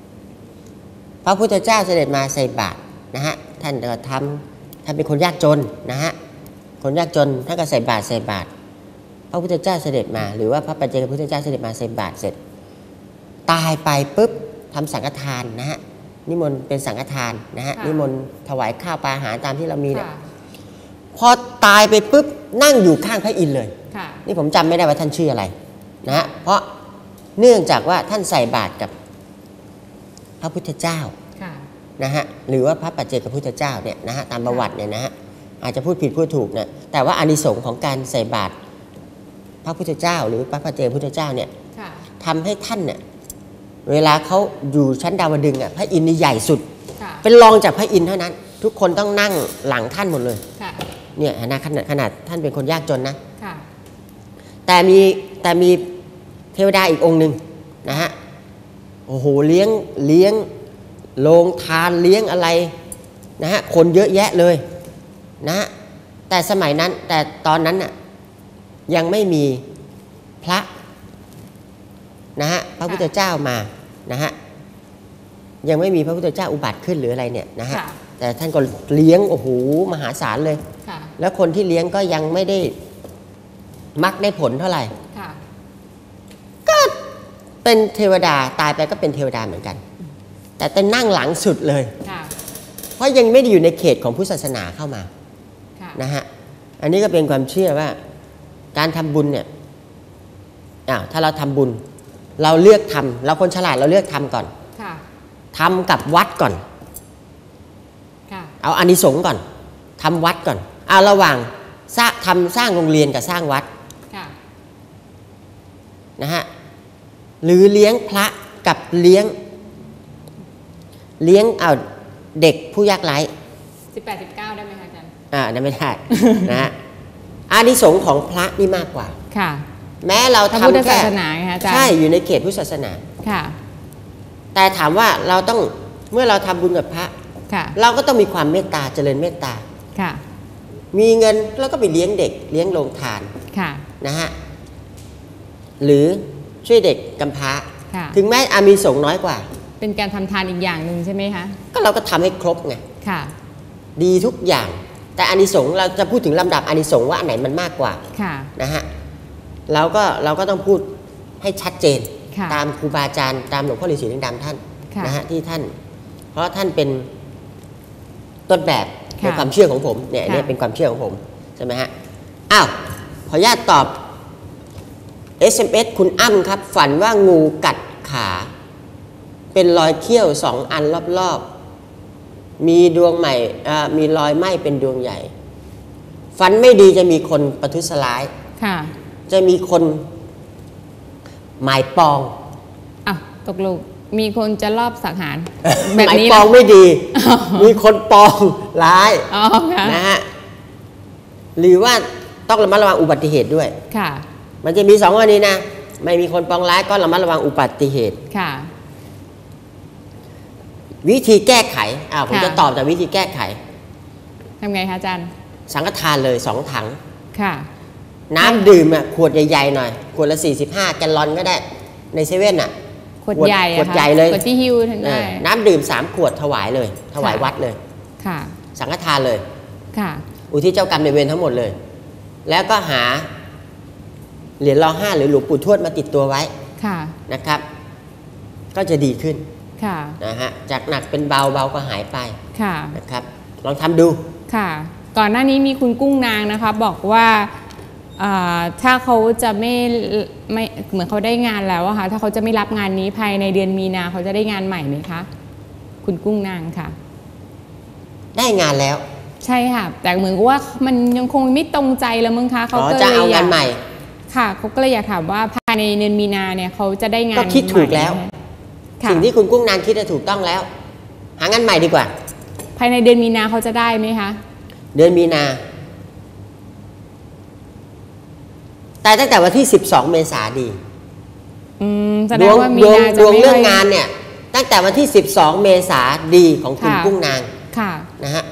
พระพุทธเจ้าเสด็จมาใส่บาตรนะฮะท่านก็ท่านเป็นคนยากจนนะฮะคนยากจนท่านก็ใส่บาตรพระพุทธเจ้าเสด็จมาหรือว่าพระปัจเจกพุทธเจ้าเสด็จมาใส่บาตรเสร็จตายไปปุ๊บทำสังฆทานนะฮะนิมนต์เป็นสังฆทานนะฮะนิมนต์ถวายข้าวปลาอาหารตามที่เรามีเนี่ยพอตายไปปุ๊บนั่งอยู่ข้างพระอินทร์เลยนี่ผมจำไม่ได้ว่าท่านชื่ออะไรนะฮะเพราะเนื่องจากว่าท่านใส่บาตรกับพระพุทธเจ้านะฮะหรือว่าพระปัจเจกพุทธเจ้าเนี่ยนะฮะตามประวัติเนี่ยนะฮะอาจจะพูดผิดพูดถูกนะแต่ว่าอานิสงส์ของการใส่บาตรพระพุทธเจ้าหรือพระปัจเจกพุทธเจ้าเนี่ยทำให้ท่านเนี่ยเวลาเขาอยู่ชั้นดาวดึงส์พระอินทร์นี่ใหญ่สุดเป็นรองจากพระอินทร์เท่านั้นทุกคนต้องนั่งหลังท่านหมดเลยเนี่ยขนาดท่านเป็นคนยากจนนะแต่มีเทวดาอีกองค์หนึ่งนะฮะโอ้โหเลี้ยงโรงทานเลี้ยงอะไรนะฮะคนเยอะแยะเลยนะฮะแต่สมัยนั้นแต่ตอนนั้นน่ะยังไม่มีพระนะฮะพระพุทธเจ้ามานะฮะยังไม่มีพระพุทธเจ้าอุบัติขึ้นหรืออะไรเนี่ยนะฮะแต่ท่านก็เลี้ยงโอ้โหมหาศาลเลยแล้วคนที่เลี้ยงก็ยังไม่ได้มักได้ผลเท่าไหร่ก็เป็นเทวดาตายไปก็เป็นเทวดาเหมือนกันแต่นั่งหลังสุดเลยเพราะยังไม่ได้อยู่ในเขตของพุทธศาสนาเข้ามานะฮะอันนี้ก็เป็นความเชื่อว่าการทำบุญเนี่ยถ้าเราทำบุญเราเลือกทำเราคนฉลาดเราเลือกทำก่อนทำกับวัดก่อนเอาอานิสงส์ก่อนทำวัดก่อนเอาระหว่างสร้างโรงเรียนกับสร้างวัดนะฮะหรือเลี้ยงพระกับเลี้ยงเอาเด็กผู้ยากไร้ 18-19ได้ไหมคะอาจารย์นั่นไม่ได้นะฮะอานิสงส์ของพระนี่มากกว่าแม้เราทำแค่ใช่อยู่ในเขตพุทธศาสนาแต่ถามว่าเราต้องเมื่อเราทำบุญกับพระเราก็ต้องมีความเมตตาเจริญเมตตามีเงินเราก็ไปเลี้ยงเด็กเลี้ยงโรงทานนะฮะหรือช่วยเด็กกำพร้าถึงแม้อามีสงน้อยกว่าเป็นการทำทานอีกอย่างหนึ่งใช่ไหมคะก็เราก็ทำให้ครบไงดีทุกอย่างแต่อานิสงส์เราจะพูดถึงลำดับอานิสงส์ว่าอันไหนมันมากกว่านะฮะเราก็ต้องพูดให้ชัดเจนตามครูบาอาจารย์ตามหลวงพ่อฤาษีลิงดำท่านนะฮะที่ท่านเพราะท่านเป็นต้นแบบในความเชื่อของผมเนี่ยนี่เป็นความเชื่อของผมใช่ไหมฮะอ้าวขออนุญาตตอบ SMS คุณอ้ำครับฝันว่างูกัดขาเป็นรอยเขี้ยว2 อันรอบๆมีดวงใหม่มีรอยไหม้เป็นดวงใหญ่ฝันไม่ดีจะมีคนประทุษร้ายจะมีคนหมายปองตกลงมีคนจะลอบสังหารแบบนี้หมายปองไม่ดี มีคนปองร้ายนะฮะหรือว่าต้องระมัดระวังอุบัติเหตุด้วยมันจะมี2 อันนี้นะไม่มีคนปองร้ายก็ระมัดระวังอุบัติเหตุวิธีแก้ไขผมจะตอบจากวิธีแก้ไขทำไงคะอาจารย์สังฆทานเลย2 ถังน้ำดื่มขวดใหญ่ๆหน่อยขวดละ45 แกลลอนก็ได้ในเซเว่นขวดใหญ่เลยขวดที่ฮิวได้น้ำดื่ม3 ขวดถวายเลยถวายวัดเลยสังฆทานเลยอุทิศเจ้ากรรมในเวรทั้งหมดเลยแล้วก็หาเหรียญร.5หรือหลวงปู่ทวดมาติดตัวไว้นะครับก็จะดีขึ้นนะฮะจากหนักเป็นเบาก็หายไปนะครับลองทำดูก่อนหน้านี้มีคุณกุ้งนางนะคะบอกว่าถ้าเขาจะไม่เหมือนเขาได้งานแล้วอะค่ะถ้าเขาจะไม่รับงานนี้ภายในเดือนมีนาเขาจะได้งานใหม่ไหมคะคุณกุ้งนางค่ะได้งานแล้วใช่ค่ะแต่เหมือนว่ามันยังคงไม่ตรงใจแล้วมั้งคะเขาก็เลยจะเอางานใหม่ค่ะเขาก็เลยอยากถามว่าภายในเดือนมีนาเนี่ยเขาจะได้งานก็คิดถูกแล้วสิ่งที่คุณกุ้งนางคิดถูกต้องแล้วหางานใหม่ดีกว่าภายในเดือนมีนาเขาจะได้ไหมคะเดือนมีนาแต่ตั้งแต่วันที่12 เมษายนดีแสดงว่ามีนาจะไม่เรื่องงานเนี่ยตั้งแต่วันที่12 เมษายนดีของคุณกุ้งนางนะฮะ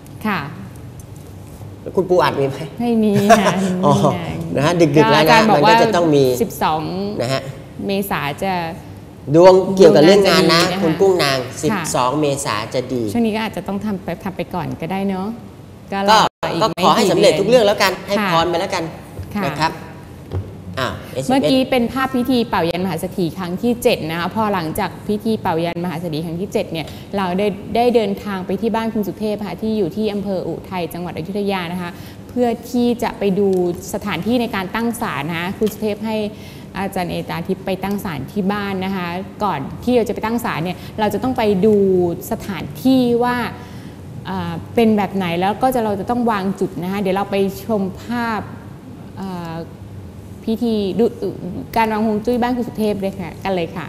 คุณปูอัดมีไหมไม่มีค่ะนะฮะดึกๆแล้วนะมันก็จะต้องมี 12นะฮะเมษาจะดวงเกี่ยวกับเรื่องงานนะคุณกุ้งนาง12 เมษาจะดีช่วงนี้ก็อาจจะต้องทำไปก่อนก็ได้เนาะก็ขอให้สำเร็จทุกเรื่องแล้วกันให้พรไปแล้วกันนะครับเมื่อกี้เป็นภาพพิธีเป่ายันมหาเศรษฐีครั้งที่7นะคะพอหลังจากพิธีเป่ายันมหาเศรษฐีครั้งที่7เนี่ยเราได้เดินทางไปที่บ้านคุณสุเทพค่ะที่อยู่ที่อำเภออุทัยจังหวัดอยุธยานะคะเพื่อที่จะไปดูสถานที่ในการตั้งศาลนะคะคุณสุเทพให้อาจารย์เอตาทิพย์ไปตั้งศาลที่บ้านนะคะก่อนที่เราจะไปตั้งศาลเนี่ยเราจะต้องไปดูสถานที่ว่าเป็นแบบไหนแล้วก็เราจะต้องวางจุดนะคะเดี๋ยวเราไปชมภาพพิธีดูการวางฮวงจุ้ยบ้านคุณสุเทพเลยค่ะกันเลยค่ะ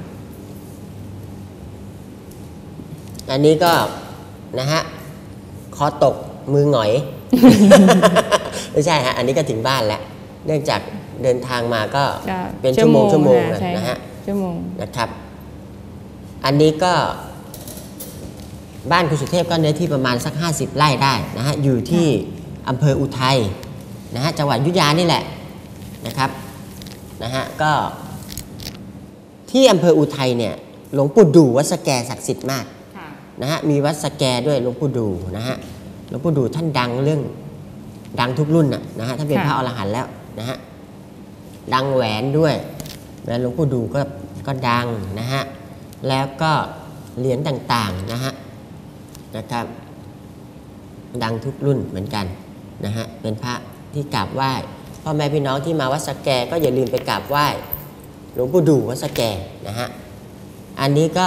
อันนี้ก็นะฮะคอตกมือหงอย ไม่ใช่ฮะอันนี้ก็ถึงบ้านแล้วเนื่องจากเดินทางมาก็เป็นชั่วโมงนะฮะชั่วโมงนะครับอันนี้ก็บ้านคุณสุเทพก็เนื้อที่ประมาณสัก50 ไร่ได้นะฮะอยู่ที่อำเภออุทัยนะฮะจังหวัดอยุธยานี่แหละนะครับนะฮะก็ที่อำเภออุทัยเนี่ยหลวงปู่ดูวัดสแกศักดิ์สิทธิ์มากนะฮะมีวัดสแกด้วยหลวงปู่ดูนะฮะหลวงปู่ดูท่านดังเรื่องดังทุกรุ่นนะฮะท่านเป็นพระอรหันต์แล้วนะฮะดังแหวนด้วยแล้วหลวงปู่ดูก็ดังนะฮะแล้วก็เหรียญต่างๆนะครับดังทุกรุ่นเหมือนกันนะฮะเป็นพระที่กราบไหว้พ่อแม่พี่น้องที่มาวัดสแกก็อย่าลืมไปกราบไหว้หลวงปู่ดูวัดสแกนะฮะอันนี้ก็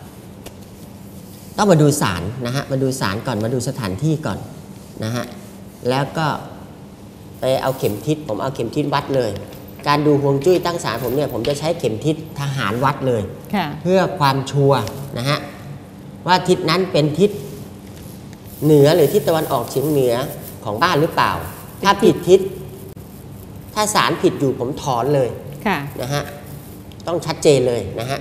ต้องมาดูศาลนะฮะมาดูศาลก่อนมาดูสถานที่ก่อนนะฮะแล้วก็ไปเอาเข็มทิศผมเอาเข็มทิศวัดเลยการดูฮวงจุ้ยตั้งศาลผมเนี่ยผมจะใช้เข็มทิศทหารวัดเลยเพื่อความชัวร์นะฮะว่าทิศนั้นเป็นทิศเหนือหรือทิศตะวันออกเฉียงเหนือของบ้านหรือเปล่าถ้าผิดทิศถ้าศาลผิดอยู่ผมถอนเลยนะฮะต้องชัดเจนเลยนะฮะ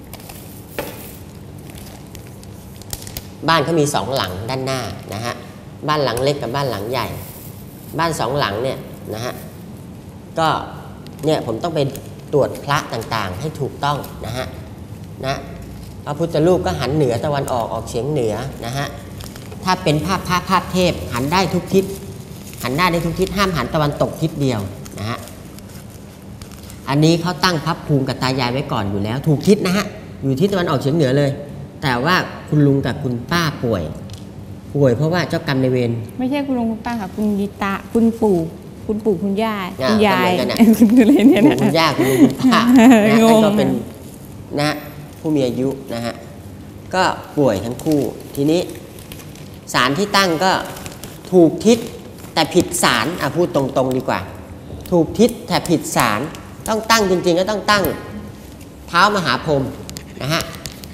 บ้านเขามี2 หลังด้านหน้านะฮะบ้านหลังเล็กกับบ้านหลังใหญ่บ้าน2 หลังเนี่ยนะฮะก็เนี่ยผมต้องไปตรวจพระต่างๆให้ถูกต้องนะฮะนะพระพุทธรูปก็หันเหนือตะวันออกเฉียงเหนือนะฮะถ้าเป็นภาพเทพหันได้ทุกทิศหันหน้าได้ทุกทิศห้ามหันตะวันตกทิศเดียวนะฮะอันนี้เขาตั้งพระภูมิกับตายายไว้ก่อนอยู่แล้วถูกทิศนะฮะอยู่ทิศตะวันออกเฉียงเหนือเลยแต่ว่าคุณลุงกับคุณป้าป่วยเพราะว่าเจ้ากรรมนายเวรไม่ใช่คุณลุงคุณป้าค่ะคุณยิตาคุณปู่คุณย่าคุณยายคุณอะไรเนี่ยนะคุณย่าคุณลุงคุณป้านะก็เป็นนะผู้มีอายุนะฮะก็ป่วยทั้งคู่ทีนี้ศาลที่ตั้งก็ถูกทิศแต่ผิดศาลพูดตรงๆดีกว่าถูกทิศแต่ผิดศาลต้องตั้งจริงๆก็ต้องตั้งเท้ามหาพรหมนะฮะ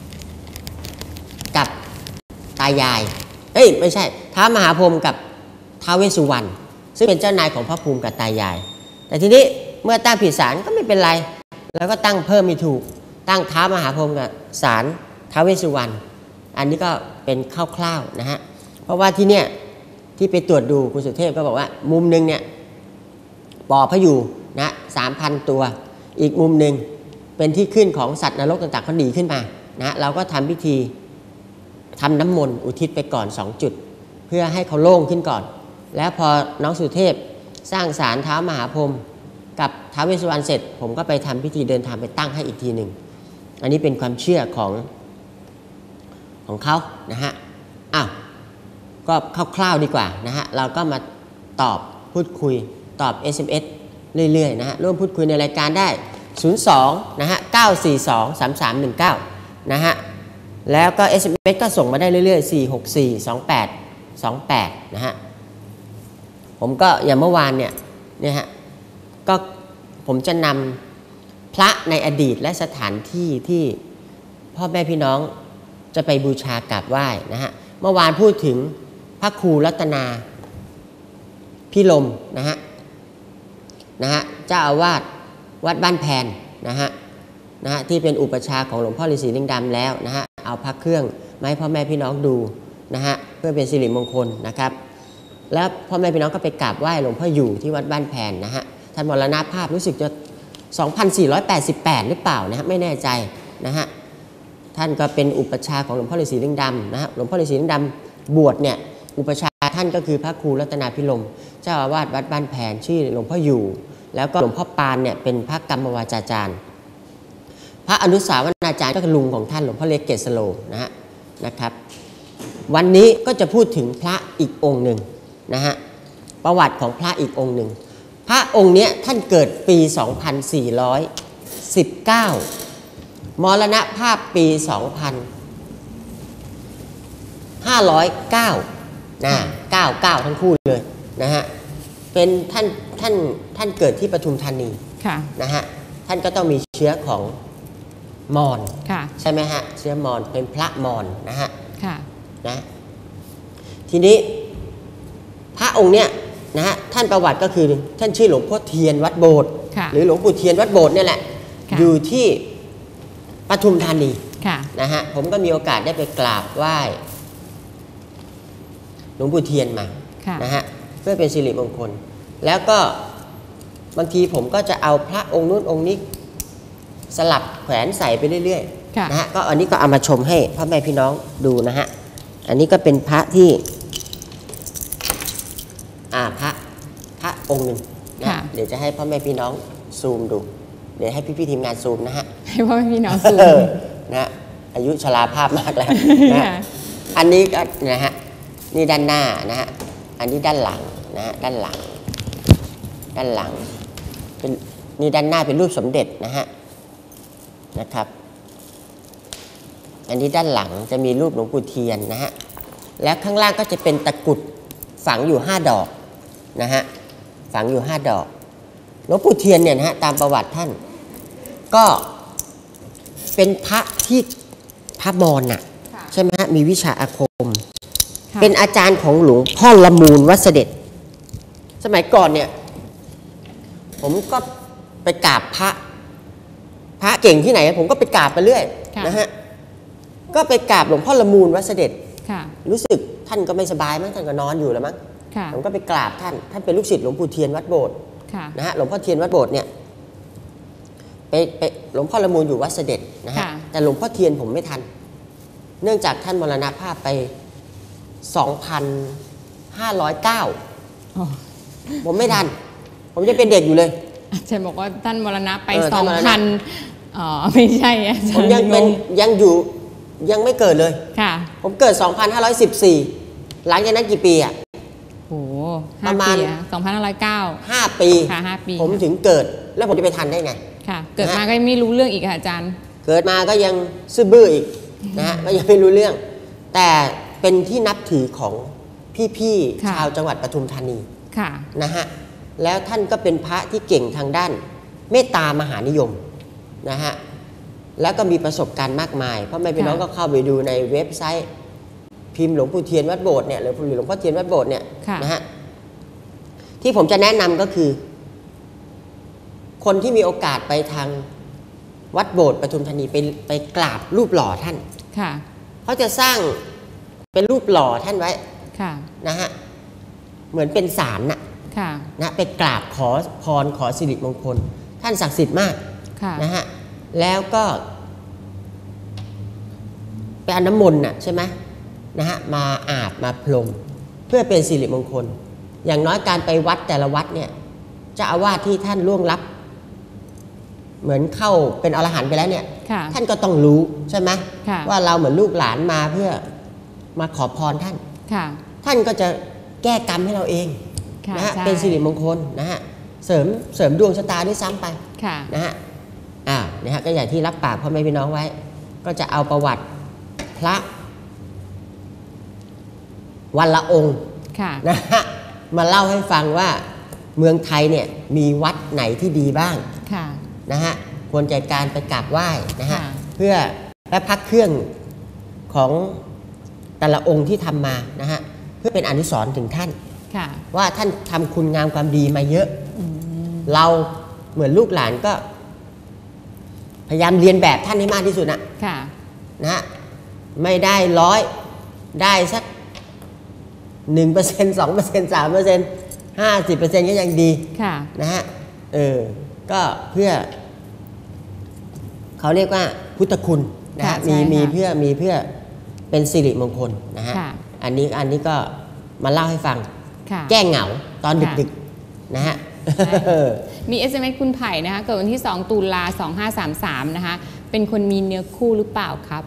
กับตายายไม่ใช่ท้าวมหาพรหมกับท้าวเวสสุวรรณซึ่งเป็นเจ้านายของพระภูมิกับตายายแต่ทีนี้เมื่อตั้งผิดศาลก็ไม่เป็นไรแล้วก็ตั้งเพิ่มไม่ถูกตั้งท้าวมหาพรหมกับศาลท้าวเวสสุวรรณอันนี้ก็เป็นคร่าวๆนะฮะเพราะว่าที่เนี่ยที่ไปตรวจดูคุณสุเทพก็บอกว่ามุมนึงเนี่ยปอพยูนะ 3,000 ตัวอีกมุมนึงเป็นที่ขึ้นของสัตว์นรกต่างๆเขาหนีขึ้นมานะเราก็ทำพิธีทำน้ำมนต์อุทิศไปก่อน2 จุดเพื่อให้เขาโล่งขึ้นก่อนแล้วพอน้องสุเทพสร้างศาลท้าวมหาพรหมกับท้าวเวสสุวรรณเสร็จผมก็ไปทำพิธีเดินทางไปตั้งให้อีกทีหนึ่งอันนี้เป็นความเชื่อของเขานะฮะก็คร่าวๆดีกว่านะฮะเราก็มาตอบพูดคุยตอบ SMS เรื่อยๆนะฮะร่วมพูดคุยในรายการได้02นะฮะ942 3319นะฮะแล้วก็ SMS ก็ส่งมาได้เรื่อยๆ4642828นะฮะผมก็อย่างเมื่อวานเนี่ยฮะก็ผมจะนำพระในอดีตและสถานที่ที่พ่อแม่พี่น้องจะไปบูชากราบไหว้นะฮะเมื่อวานพูดถึงพระครูรัตนาพิรมนะฮะเจ้าอาวาสวัดบ้านแพนนะฮะที่เป็นอุปชาของหลวงพ่อฤาษีลิงดำแล้วนะฮะเอาพระเครื่องมาให้พ่อแม่พี่น้องดูนะฮะเพื่อเป็นสิริมงคลนะครับแล้วพ่อแม่พี่น้องก็ไปกราบไหว้หลวงพ่ออยู่ที่วัดบ้านแพนนะฮะท่านมรณภาพรู้สึกจะ 2488 หรือเปล่านะฮะไม่แน่ใจนะฮะท่านก็เป็นอุปชาของหลวงพ่อฤาษีลิงดำนะฮะหลวงพ่อฤาษีลิงดำบวชเนี่ยอุปชาท่านก็คือพระครูรัตนาภิรมย์เจ้าอาวาสวัดบ้านแผนชื่อหลวงพ่ออยู่แล้วก็หลวงพ่อปานเนี่ยเป็นพระกรรมวาจาจารย์พระอนุสาวนาจารย์ก็คือลุงของท่านหลวงพ่อเล็กเกศโลนะครับวันนี้ก็จะพูดถึงพระอีกองค์หนึ่งนะฮะประวัติของพระอีกองค์หนึ่งพระองค์นี้ท่านเกิดปี 2419 มรณภาพปี 2509นะ99ทั้งคู่เลยนะฮะเป็นท่านเกิดที่ปทุมธานีนะฮะท่านก็ต้องมีเชื้อของมอญใช่ไหมฮะเชื้อมอญเป็นพระมอญนะฮะนะทีนี้พระองค์เนี้ยนะฮะท่านประวัติก็คือท่านชื่อหลวงพ่อเทียนวัดโบสถ์หรือหลวงปู่เทียนวัดโบสถ์เนี่ยแหละอยู่ที่ปทุมธานีนะฮะผมก็มีโอกาสได้ไปกราบไหว้หลวงปู่เทียนมานะฮะเพื่อเป็นสิริมงคลแล้วก็บางทีผมก็จะเอาพระองค์นู้นองค์นี้สลับแขวนใส่ไปเรื่อยๆนะฮะก็อันนี้ก็เอามาชมให้พ่อแม่พี่น้องดูนะฮะอันนี้ก็เป็นพระที่พระองค์หนึ่งนะเดี๋ยวจะให้พ่อแม่พี่น้องซูมดูเดี๋ยวให้พี่ทีมงานซูมนะฮะให้พ่อแม่พี่น้องซูมนะอายุชราภาพมากแล้วนะอันนี้ก็นะฮะนี่ด้านหน้านะฮะอันนี้ด้านหลังนะฮะด้านหลังเป็นนี่ด้านหน้าเป็นรูปสมเด็จนะครับอันนี้ด้านหลังจะมีรูปหลวงปู่เทียนนะฮะแล้วข้างล่างก็จะเป็นตะกรุดฝังอยู่5 ดอกนะฮะฝังอยู่5 ดอกหลวงปู่เทียนเนี่ยนะฮะตามประวัติท่านก็เป็นพระที่พระมอญน่ะใช่ไหมฮะมีวิชาอาคมเป็นอาจารย์ของหลวงพ่อละมูลวัดเสด็จสมัยก่อนเนี่ยผมก็ไปกราบพระเก่งที่ไหนผมก็ไปกราบไปเรื่อยนะฮะก็ไปกราบหลวงพ่อละมูลวัดเสด็จรู้สึกท่านก็ไม่สบายมั้งท่านก็นอนอยู่แล้วมั้งผมก็ไปกราบท่านเป็นลูกศิษย์หลวงปู่เทียนวัดโบสถ์นะฮะหลวงพ่อเทียนวัดโบสถ์เนี่ยไปหลวงพ่อละมูลอยู่วัดเสด็จนะฮะแต่หลวงพ่อเทียนผมไม่ทันเนื่องจากท่านมรณภาพไป 2509ผมไม่ทันผมจะเป็นเด็กอยู่เลยอาจารย์บอกว่าท่านมรณะไป 2000ไม่ใช่ผมยังอยู่ยังไม่เกิดเลยผมเกิด 2514หลังจากนั้นกี่ปีอ่ะโอ้ประมาณ2509 5 ปีผมถึงเกิดแล้วผมจะไปทันได้ไงเกิดมาก็ไม่รู้เรื่องอีกค่ะอาจารย์เกิดมาก็ยังซื่อบื้ออีกนะฮะก็ยังไม่รู้เรื่องแต่เป็นที่นับถือของพี่ๆชาวจังหวัดปทุมธานีนะฮะแล้วท่านก็เป็นพระที่เก่งทางด้านเมตตามหานิยมนะฮะแล้วก็มีประสบการณ์มากมายพ่อแม่พี่น้องก็เข้าไปดูในเว็บไซต์พิมพ์หลวงปู่เทียนวัดโบสถ์เนี่ยหรือหลวงพ่อเทียนวัดโบสถ์เนี่ยนะฮะที่ผมจะแนะนำก็คือคนที่มีโอกาสไปทางวัดโบสถ์ปทุมธานีไปกราบรูปหล่อท่านเขาจะสร้างเป็นรูปหล่อท่านไว้นะฮะเหมือนเป็นศาลน่ะนะไปกราบขอพรขอสิริมงคลท่านศักดิ์สิทธิ์มากนะฮะแล้วก็ไปเอาน้ำมนต์น่ะใช่ไหมนะฮะมาอาบมาพรมเพื่อเป็นสิริมงคลอย่างน้อยการไปวัดแต่ละวัดเนี่ยเจ้าอาวาสที่ท่านล่วงลับเหมือนเข้าเป็นอรหันต์ไปแล้วเนี่ยท่านก็ต้องรู้ใช่ไหมว่าเราเหมือนลูกหลานมาเพื่อมาขอพรท่านท่านก็จะแก้กรรมให้เราเองนะฮะเป็นสิริมงคลนะฮะเสริมดวงชะตาด้วยซ้ำไปนะฮะนะฮะก็อย่างที่รับปากพ่อแม่พี่น้องไว้ก็จะเอาประวัติพระวันละองค์นะฮะมาเล่าให้ฟังว่าเมืองไทยเนี่ยมีวัดไหนที่ดีบ้างนะฮะควรใจการไปกราบไหว้นะฮะเพื่อและพักเครื่องของแต่ละองค์ที่ทำมานะฮะเพื่อเป็นอนุสรณ์ถึงท่านว่าท่านทำคุณงามความดีมาเยอะเราเหมือนลูกหลานก็พยายามเรียนแบบท่านให้มากที่สุดนะฮะไม่ได้100ได้สัก 1% 2% 3% 50% ก็ยังดีนะฮะก็เพื่อเขาเรียกว่าพุทธคุณนะฮะมีเพื่อเป็นสิริมงคลนะฮะอันนี้ก็มาเล่าให้ฟังแก้เหงาตอนดึกๆนะฮะมี SMS คุณไผ่นะคะเกิดวันที่2 ตุลา 2533นะคะเป็นคนมีเนื้อคู่หรือเปล่าครับ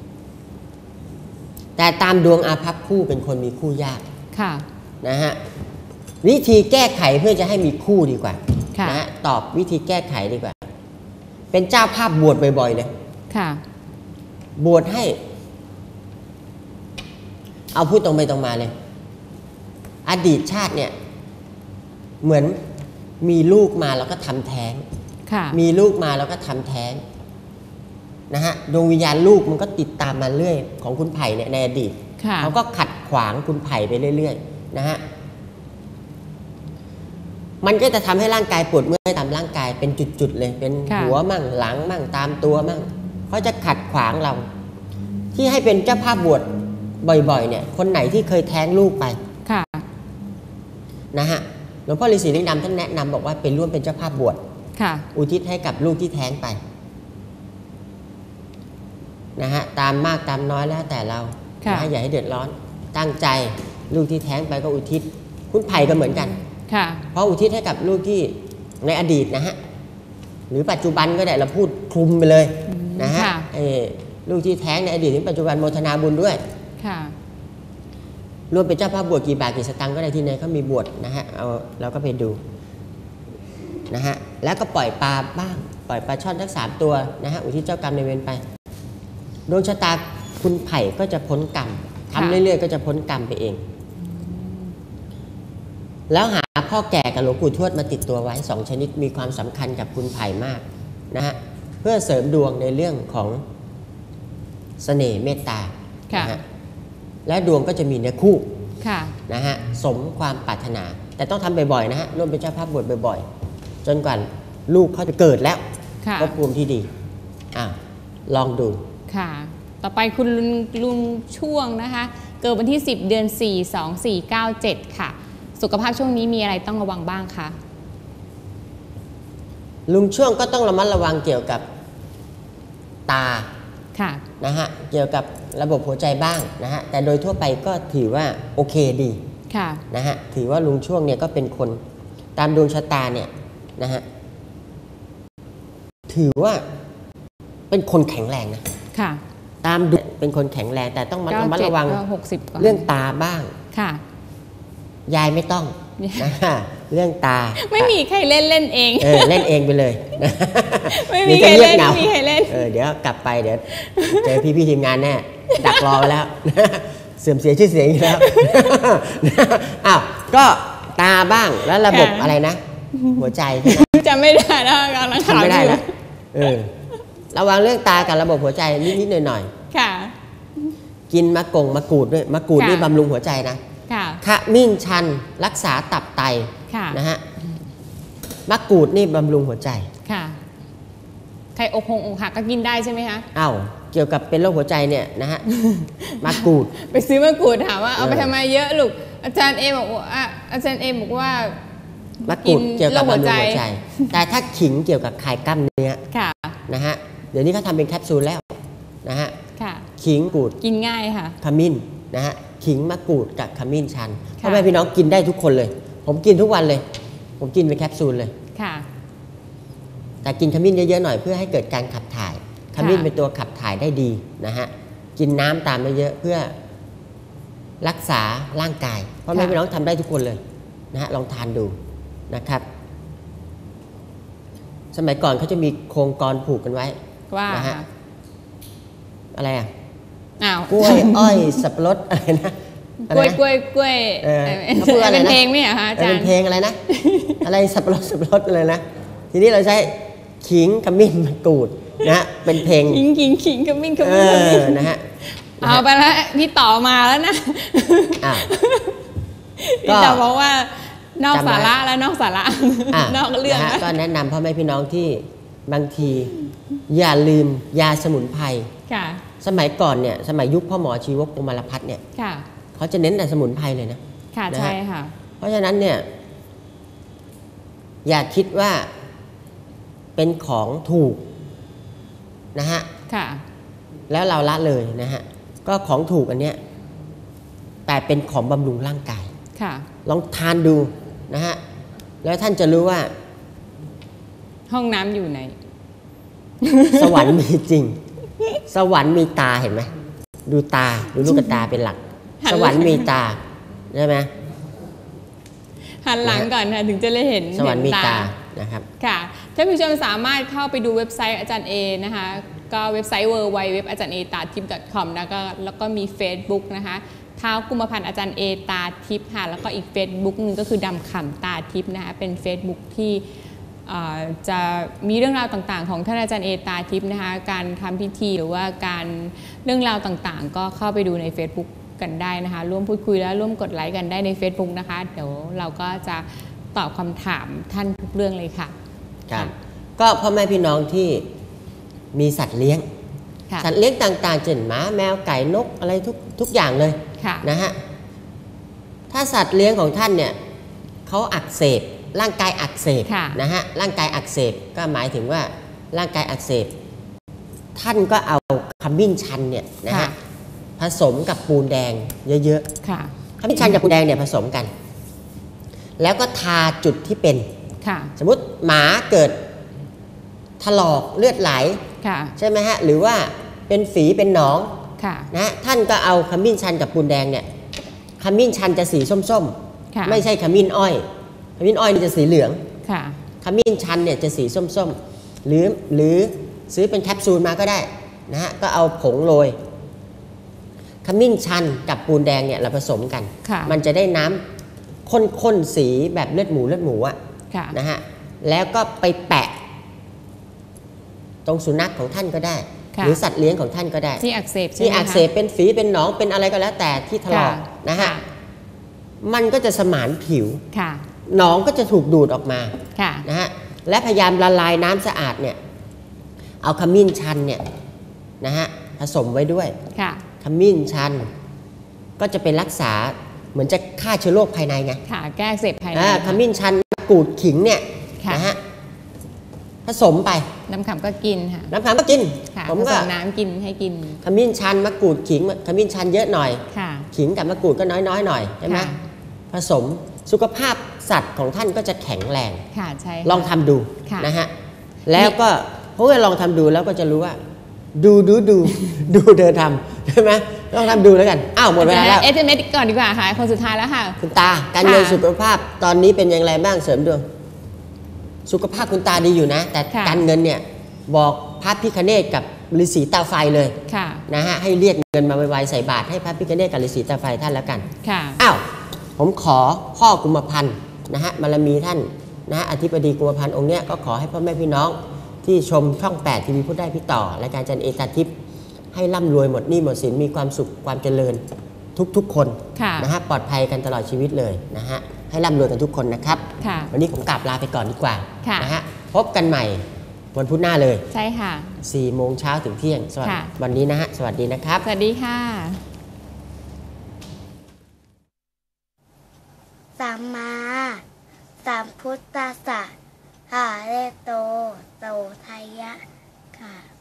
แต่ตามดวงอาภัพคู่เป็นคนมีคู่ยากค่ะนะฮะวิธีแก้ไขเพื่อจะให้มีคู่ดีกว่านะฮะตอบวิธีแก้ไขดีกว่าเป็นเจ้าภาพบวชบ่อยๆเลยค่ะบวชให้เอาพูดตรงไปตรงมาเลยอดีตชาติเนี่ยเหมือนมีลูกมาแล้วก็ทำแท้งมีลูกมาแล้วก็ทำแท้งนะฮะดวงวิญญาณลูกมันก็ติดตามมาเรื่อยของคุณไผ่เนี่ยในอดีตเขาก็ขัดขวางคุณไผ่ไปเรื่อยๆนะฮะมันก็จะทำให้ร่างกายปวดเมื่อยตามร่างกายเป็นจุดๆเลยเป็นหัวมั่งหลังมั่งตามตัวมั่งเขาจะขัดขวางเราที่ให้เป็นเจ้าภาพบวชบ่อยๆเนี่ยคนไหนที่เคยแท้งลูกไปนะฮะหลวงพ่อฤาษีลิงดำท่านแนะนำบอกว่าเป็นร่วมเป็นเจ้าภาพบวชอุทิศให้กับลูกที่แท้งไปนะฮะตามมากตามน้อยแล้วแต่เรานะอย่าให้เดือดร้อนตั้งใจลูกที่แท้งไปก็อุทิศคุณไผ่ก็เหมือนกันเพราะอุทิศให้กับลูกที่ในอดีตนะฮะหรือปัจจุบันก็ได้เราพูดคลุมไปเลยนะฮะลูกที่แท้งในอดีตถึงปัจจุบันโมทนาบุญด้วยรวมเป็นเจ้าภาพบวชกี่บาทกี่สตางค์ก็ได้ที่ไหนเขามีบวชนะฮะเอาเราก็ไปดูนะฮะแล้วก็ปล่อยปลาบ้างปล่อยปลาช่อนทั้ง3 ตัวนะฮะอุทิศเจ้ากรรมในเวรไปดวงชะตาคุณไผ่ก็จะพ้นกรรมทำเรื่อยๆก็จะพ้นกรรมไปเองแล้วหาพ่อแก่กับหลวงปู่ทวดมาติดตัวไว้2 ชนิดมีความสำคัญกับคุณไผ่มากนะฮะเพื่อเสริมดวงในเรื่องของเสน่ห์เมตตานะฮะและดวงก็จะมีเนื้อคู่นะฮะสมความปรารถนาแต่ต้องทำบ่อยๆนะฮะร่วมเป็นเจ้าภาพบวชบ่อยๆจนกว่าลูกเขาจะเกิดแล้วภพภูมิที่ดีลองดูค่ะต่อไปคุณลุงช่วงนะคะเกิดวันที่10 เดือน 4 2497ค่ะสุขภาพช่วงนี้มีอะไรต้องระวังบ้างคะลุงช่วงก็ต้องระมัดระวังเกี่ยวกับตานะฮะเกี่ยวกับระบบหัวใจบ้างนะฮะแต่โดยทั่วไปก็ถือว่าโอเคดีนะฮะถือว่าลุงช่วงเนี่ยก็เป็นคนตามดวงชะตาเนี่ยนะฮะถือว่าเป็นคนแข็งแรงนะตามดูเป็นคนแข็งแรงแต่ต้องระมัดระวังเรื่องตาบ้างยายไม่ต้องนะเรื่องตาไม่มีใครเล่นเองเล่นเองไปเลยไม่มีใครเล่นไม่มีใครเล่นเดี๋ยวกลับไปเดี๋ยวเจอพี่ทีมงานแน่ดักรอไว้แล้วเสื่อมเสียชื่อเสียงอีกแล้วอ้าวก็ตาบ้างแล้วระบบอะไรนะหัวใจจะไม่ได้นะกำลังทำไม่ได้แล้วระวังเรื่องตากับระบบหัวใจนิดๆหน่อยๆค่ะกินมะกรูดด้วยมะกรูดนี่บำรุงหัวใจนะขมิ้นชันรักษาตับไตนะฮะมะกรูดนี่บำรุงหัวใจค่ะใครอกหักก็กินได้ใช่ไหมคะอ้าวเกี่ยวกับเป็นโรคหัวใจเนี่ยนะฮะมะกรูดไปซื้อมะกรูดถามว่าเอาไปทำไมเยอะลูกอาจารย์เอบอกว่ามะกรูดเกี่ยวกับบำรุงหัวใจแต่ถ้าขิงเกี่ยวกับคลายกล้ามเนื้อนะฮะเดี๋ยวนี้เขาทำเป็นแคปซูลแล้วนะฮะขิงกูดกินง่ายค่ะขมิ้นนะฮะขิงมะกรูดกับขมิ้นชันพ่อแม่พี่น้องกินได้ทุกคนเลยผมกินทุกวันเลยผมกินเป็นแคปซูลเลยแต่กินขมิ้นเยอะๆหน่อยเพื่อให้เกิดการขับถ่ายขมิ้นเป็นตัวขับถ่ายได้ดีนะฮะกินน้ำตามเยอะเพื่อรักษาร่างกายพ่อแม่พี่น้องทำได้ทุกคนเลยนะฮะลองทานดูนะครับสมัยก่อนเขาจะมีโครงกรผูกกันไว้นะฮะอะไรกล้วยอ้อยสับปะรดอะไรนะกล้วยเขาพูดอะไรนะเป็นเพลงไหมคะอาจารย์เป็นเพลงอะไรนะอะไรสับปะรดอะไรนะทีนี้เราใช้ขิงขมิ้นมะกรูดนะเป็นเพลงขิงขมิ้นนะฮะเอาไปแล้วพี่ต่อมาแล้วนะพี่ต่อบอกว่านอกสาระแล้วนอกสาระนอกเรื่องก็แนะนำพ่อแม่พี่น้องที่บางทีอย่าลืมยาสมุนไพรสมัยก่อนเนี่ยสมัยยุคพ่อหมอชีวกโอมารพัฒน์เนี่ยเขาจะเน้นแต่สมุนไพรเลยนะใช่ค่ะเพราะฉะนั้นเนี่ยอย่าคิดว่าเป็นของถูกนะฮะค่ะแล้วเราละเลยนะฮะก็ของถูกอันเนี้ยแต่เป็นของบำรุงร่างกายค่ะลองทานดูนะฮะแล้วท่านจะรู้ว่าห้องน้ำอยู่ไหนสวรรค์มีจริง สวรรค์มีตาเห็นไหมดูตาดูลูกตาเป็นหลัก สวรรค์มีตาใช่ไหมหันหลังก่อนค่ะถึงจะได้เห็นสวรรค์มีตานะครับค่ะท่านผู้ชมสามารถเข้าไปดูเว็บไซต์อาจารย์เอนะคะก็เว็บไซต์ www อาจารย์เอตาทิพย์ .com แล้วก็มี Facebook นะคะเท้ากุมพันธ์อาจารย์เอตาทิพย์ค่ะแล้วก็อีก Facebook นึงก็คือดำขำตาทิพย์นะคะเป็น Facebook ที่จะมีเรื่องราวต่างๆของท่านอาจารย์เอตาทิพย์นะคะการทำพิธีหรือว่าการเรื่องราวต่างๆก็เข้าไปดูใน Facebook กันได้นะคะร่วมพูดคุยและร่วมกดไลค์กันได้ใน Facebook นะคะเดี๋ยวเราก็จะตอบคำถามท่านทุกเรื่องเลยค่ะครับก็พ่อแม่พี่น้องที่มีสัตว์เลี้ยงสัตว์เลี้ยงต่างๆเช่นหมาแมวไก่นกอะไรทุกอย่างเลยนะฮะถ้าสัตว์เลี้ยงของท่านเนี่ยเขาอักเสบร่างกายอักเสบนะฮะร่างกายอักเสบก็หมายถึงว่าร่างกายอักเสบท่านก็เอาขมิ้นชันเนี่ยนะฮะผสมกับปูนแดงเยอะๆขมิ้นชันกับปูนแดงเนี่ยผสมกันแล้วก็ทาจุดที่เป็นสมมติหมาเกิดถลอกเลือดไหลใช่ไหมฮะหรือว่าเป็นฝีเป็นหนองนะท่านก็เอาขมิ้นชันกับปูนแดงเนี่ยขมิ้นชันจะสีส้มๆไม่ใช่ขมิ้นอ้อยขมิ้นอ้อยนี่จะสีเหลืองขมิ้นชันเนี่ยจะสีส้มๆหรือซื้อเป็นแคปซูลมาก็ได้นะฮะก็เอาผงโรยขมิ้นชันกับปูนแดงเนี่ยเราผสมกันมันจะได้น้ำข้นๆสีแบบเลือดหมูอะนะฮะแล้วก็ไปแปะตรงสุนัขของท่านก็ได้หรือสัตว์เลี้ยงของท่านก็ได้ที่อักเสบที่อักเสบเป็นฝีเป็นหนองเป็นอะไรก็แล้วแต่ที่ถลอกนะฮะมันก็จะสมานผิวหนองก็จะถูกดูดออกมานะฮะและพยายามละลายน้ำสะอาดเนี่ยเอาขมิ้นชันเนี่ยนะฮะผสมไว้ด้วยขมิ้นชันก็จะเป็นรักษาเหมือนจะฆ่าเชื้อโรคภายในไงแก้อักเสบภายในขมิ้นชันมะกรูดขิงเนี่ยนะฮะผสมไปน้ำขำก็กินค่ะน้ำขำก็กินผมก็น้ำกินให้กินขมิ้นชันมะกรูดขิงขมิ้นชันเยอะหน่อยขิงกับมะกรูดก็น้อยหน่อยใช่ไหมผสมสุขภาพสัตว์ของท่านก็จะแข็งแรงลองทำดูนะฮะแล้วก็เพราะว่าลองทำดูแล้วก็จะรู้ว่าดูเดินทำใช่ไหมลองทำดูแล้วกันอ้าวหมดเวลาแล้ว SMS ก่อนดีกว่าค่ะคนสุดท้ายแล้วค่ะคุณตาการเงินสุขภาพตอนนี้เป็นอย่างไรบ้างเสริมดวงสุขภาพคุณตาดีอยู่นะแต่การเงินเนี่ยบอกพระพิฆเนศกับฤาษีตาไฟเลยนะฮะให้เรียกเงินมาไวๆใส่บาตรให้พระพิฆเนศกับฤาษีตาไฟท่านแล้วกันอ้าวผมขอพ่อกุมพันธ์นะฮะบารมีท่านนะฮะอธิบดีกุมพันธ์องค์เนี้ยก็ขอให้พ่อแม่พี่น้องที่ชมช่อง8ทีวีพูดได้พี่ต่อรายการอาจารย์เอตาทิพย์ให้ร่ำรวยหมดหนี้หมดสินมีความสุขความเจริญทุกคนนะฮะปลอดภัยกันตลอดชีวิตเลยนะฮะให้ร่ำรวยกันทุกคนนะครับวันนี้ผมกราบลาไปก่อนดีกว่านะฮะพบกันใหม่วันพุธหน้าเลยใช่ค่ะ 4 โมงเช้าถึงเที่ยงสวัสดีวันนี้นะฮะสวัสดีนะครับสวัสดีค่ะสัมมาสัมพุทธัสสะหะเรโตโตไทยะค่ะ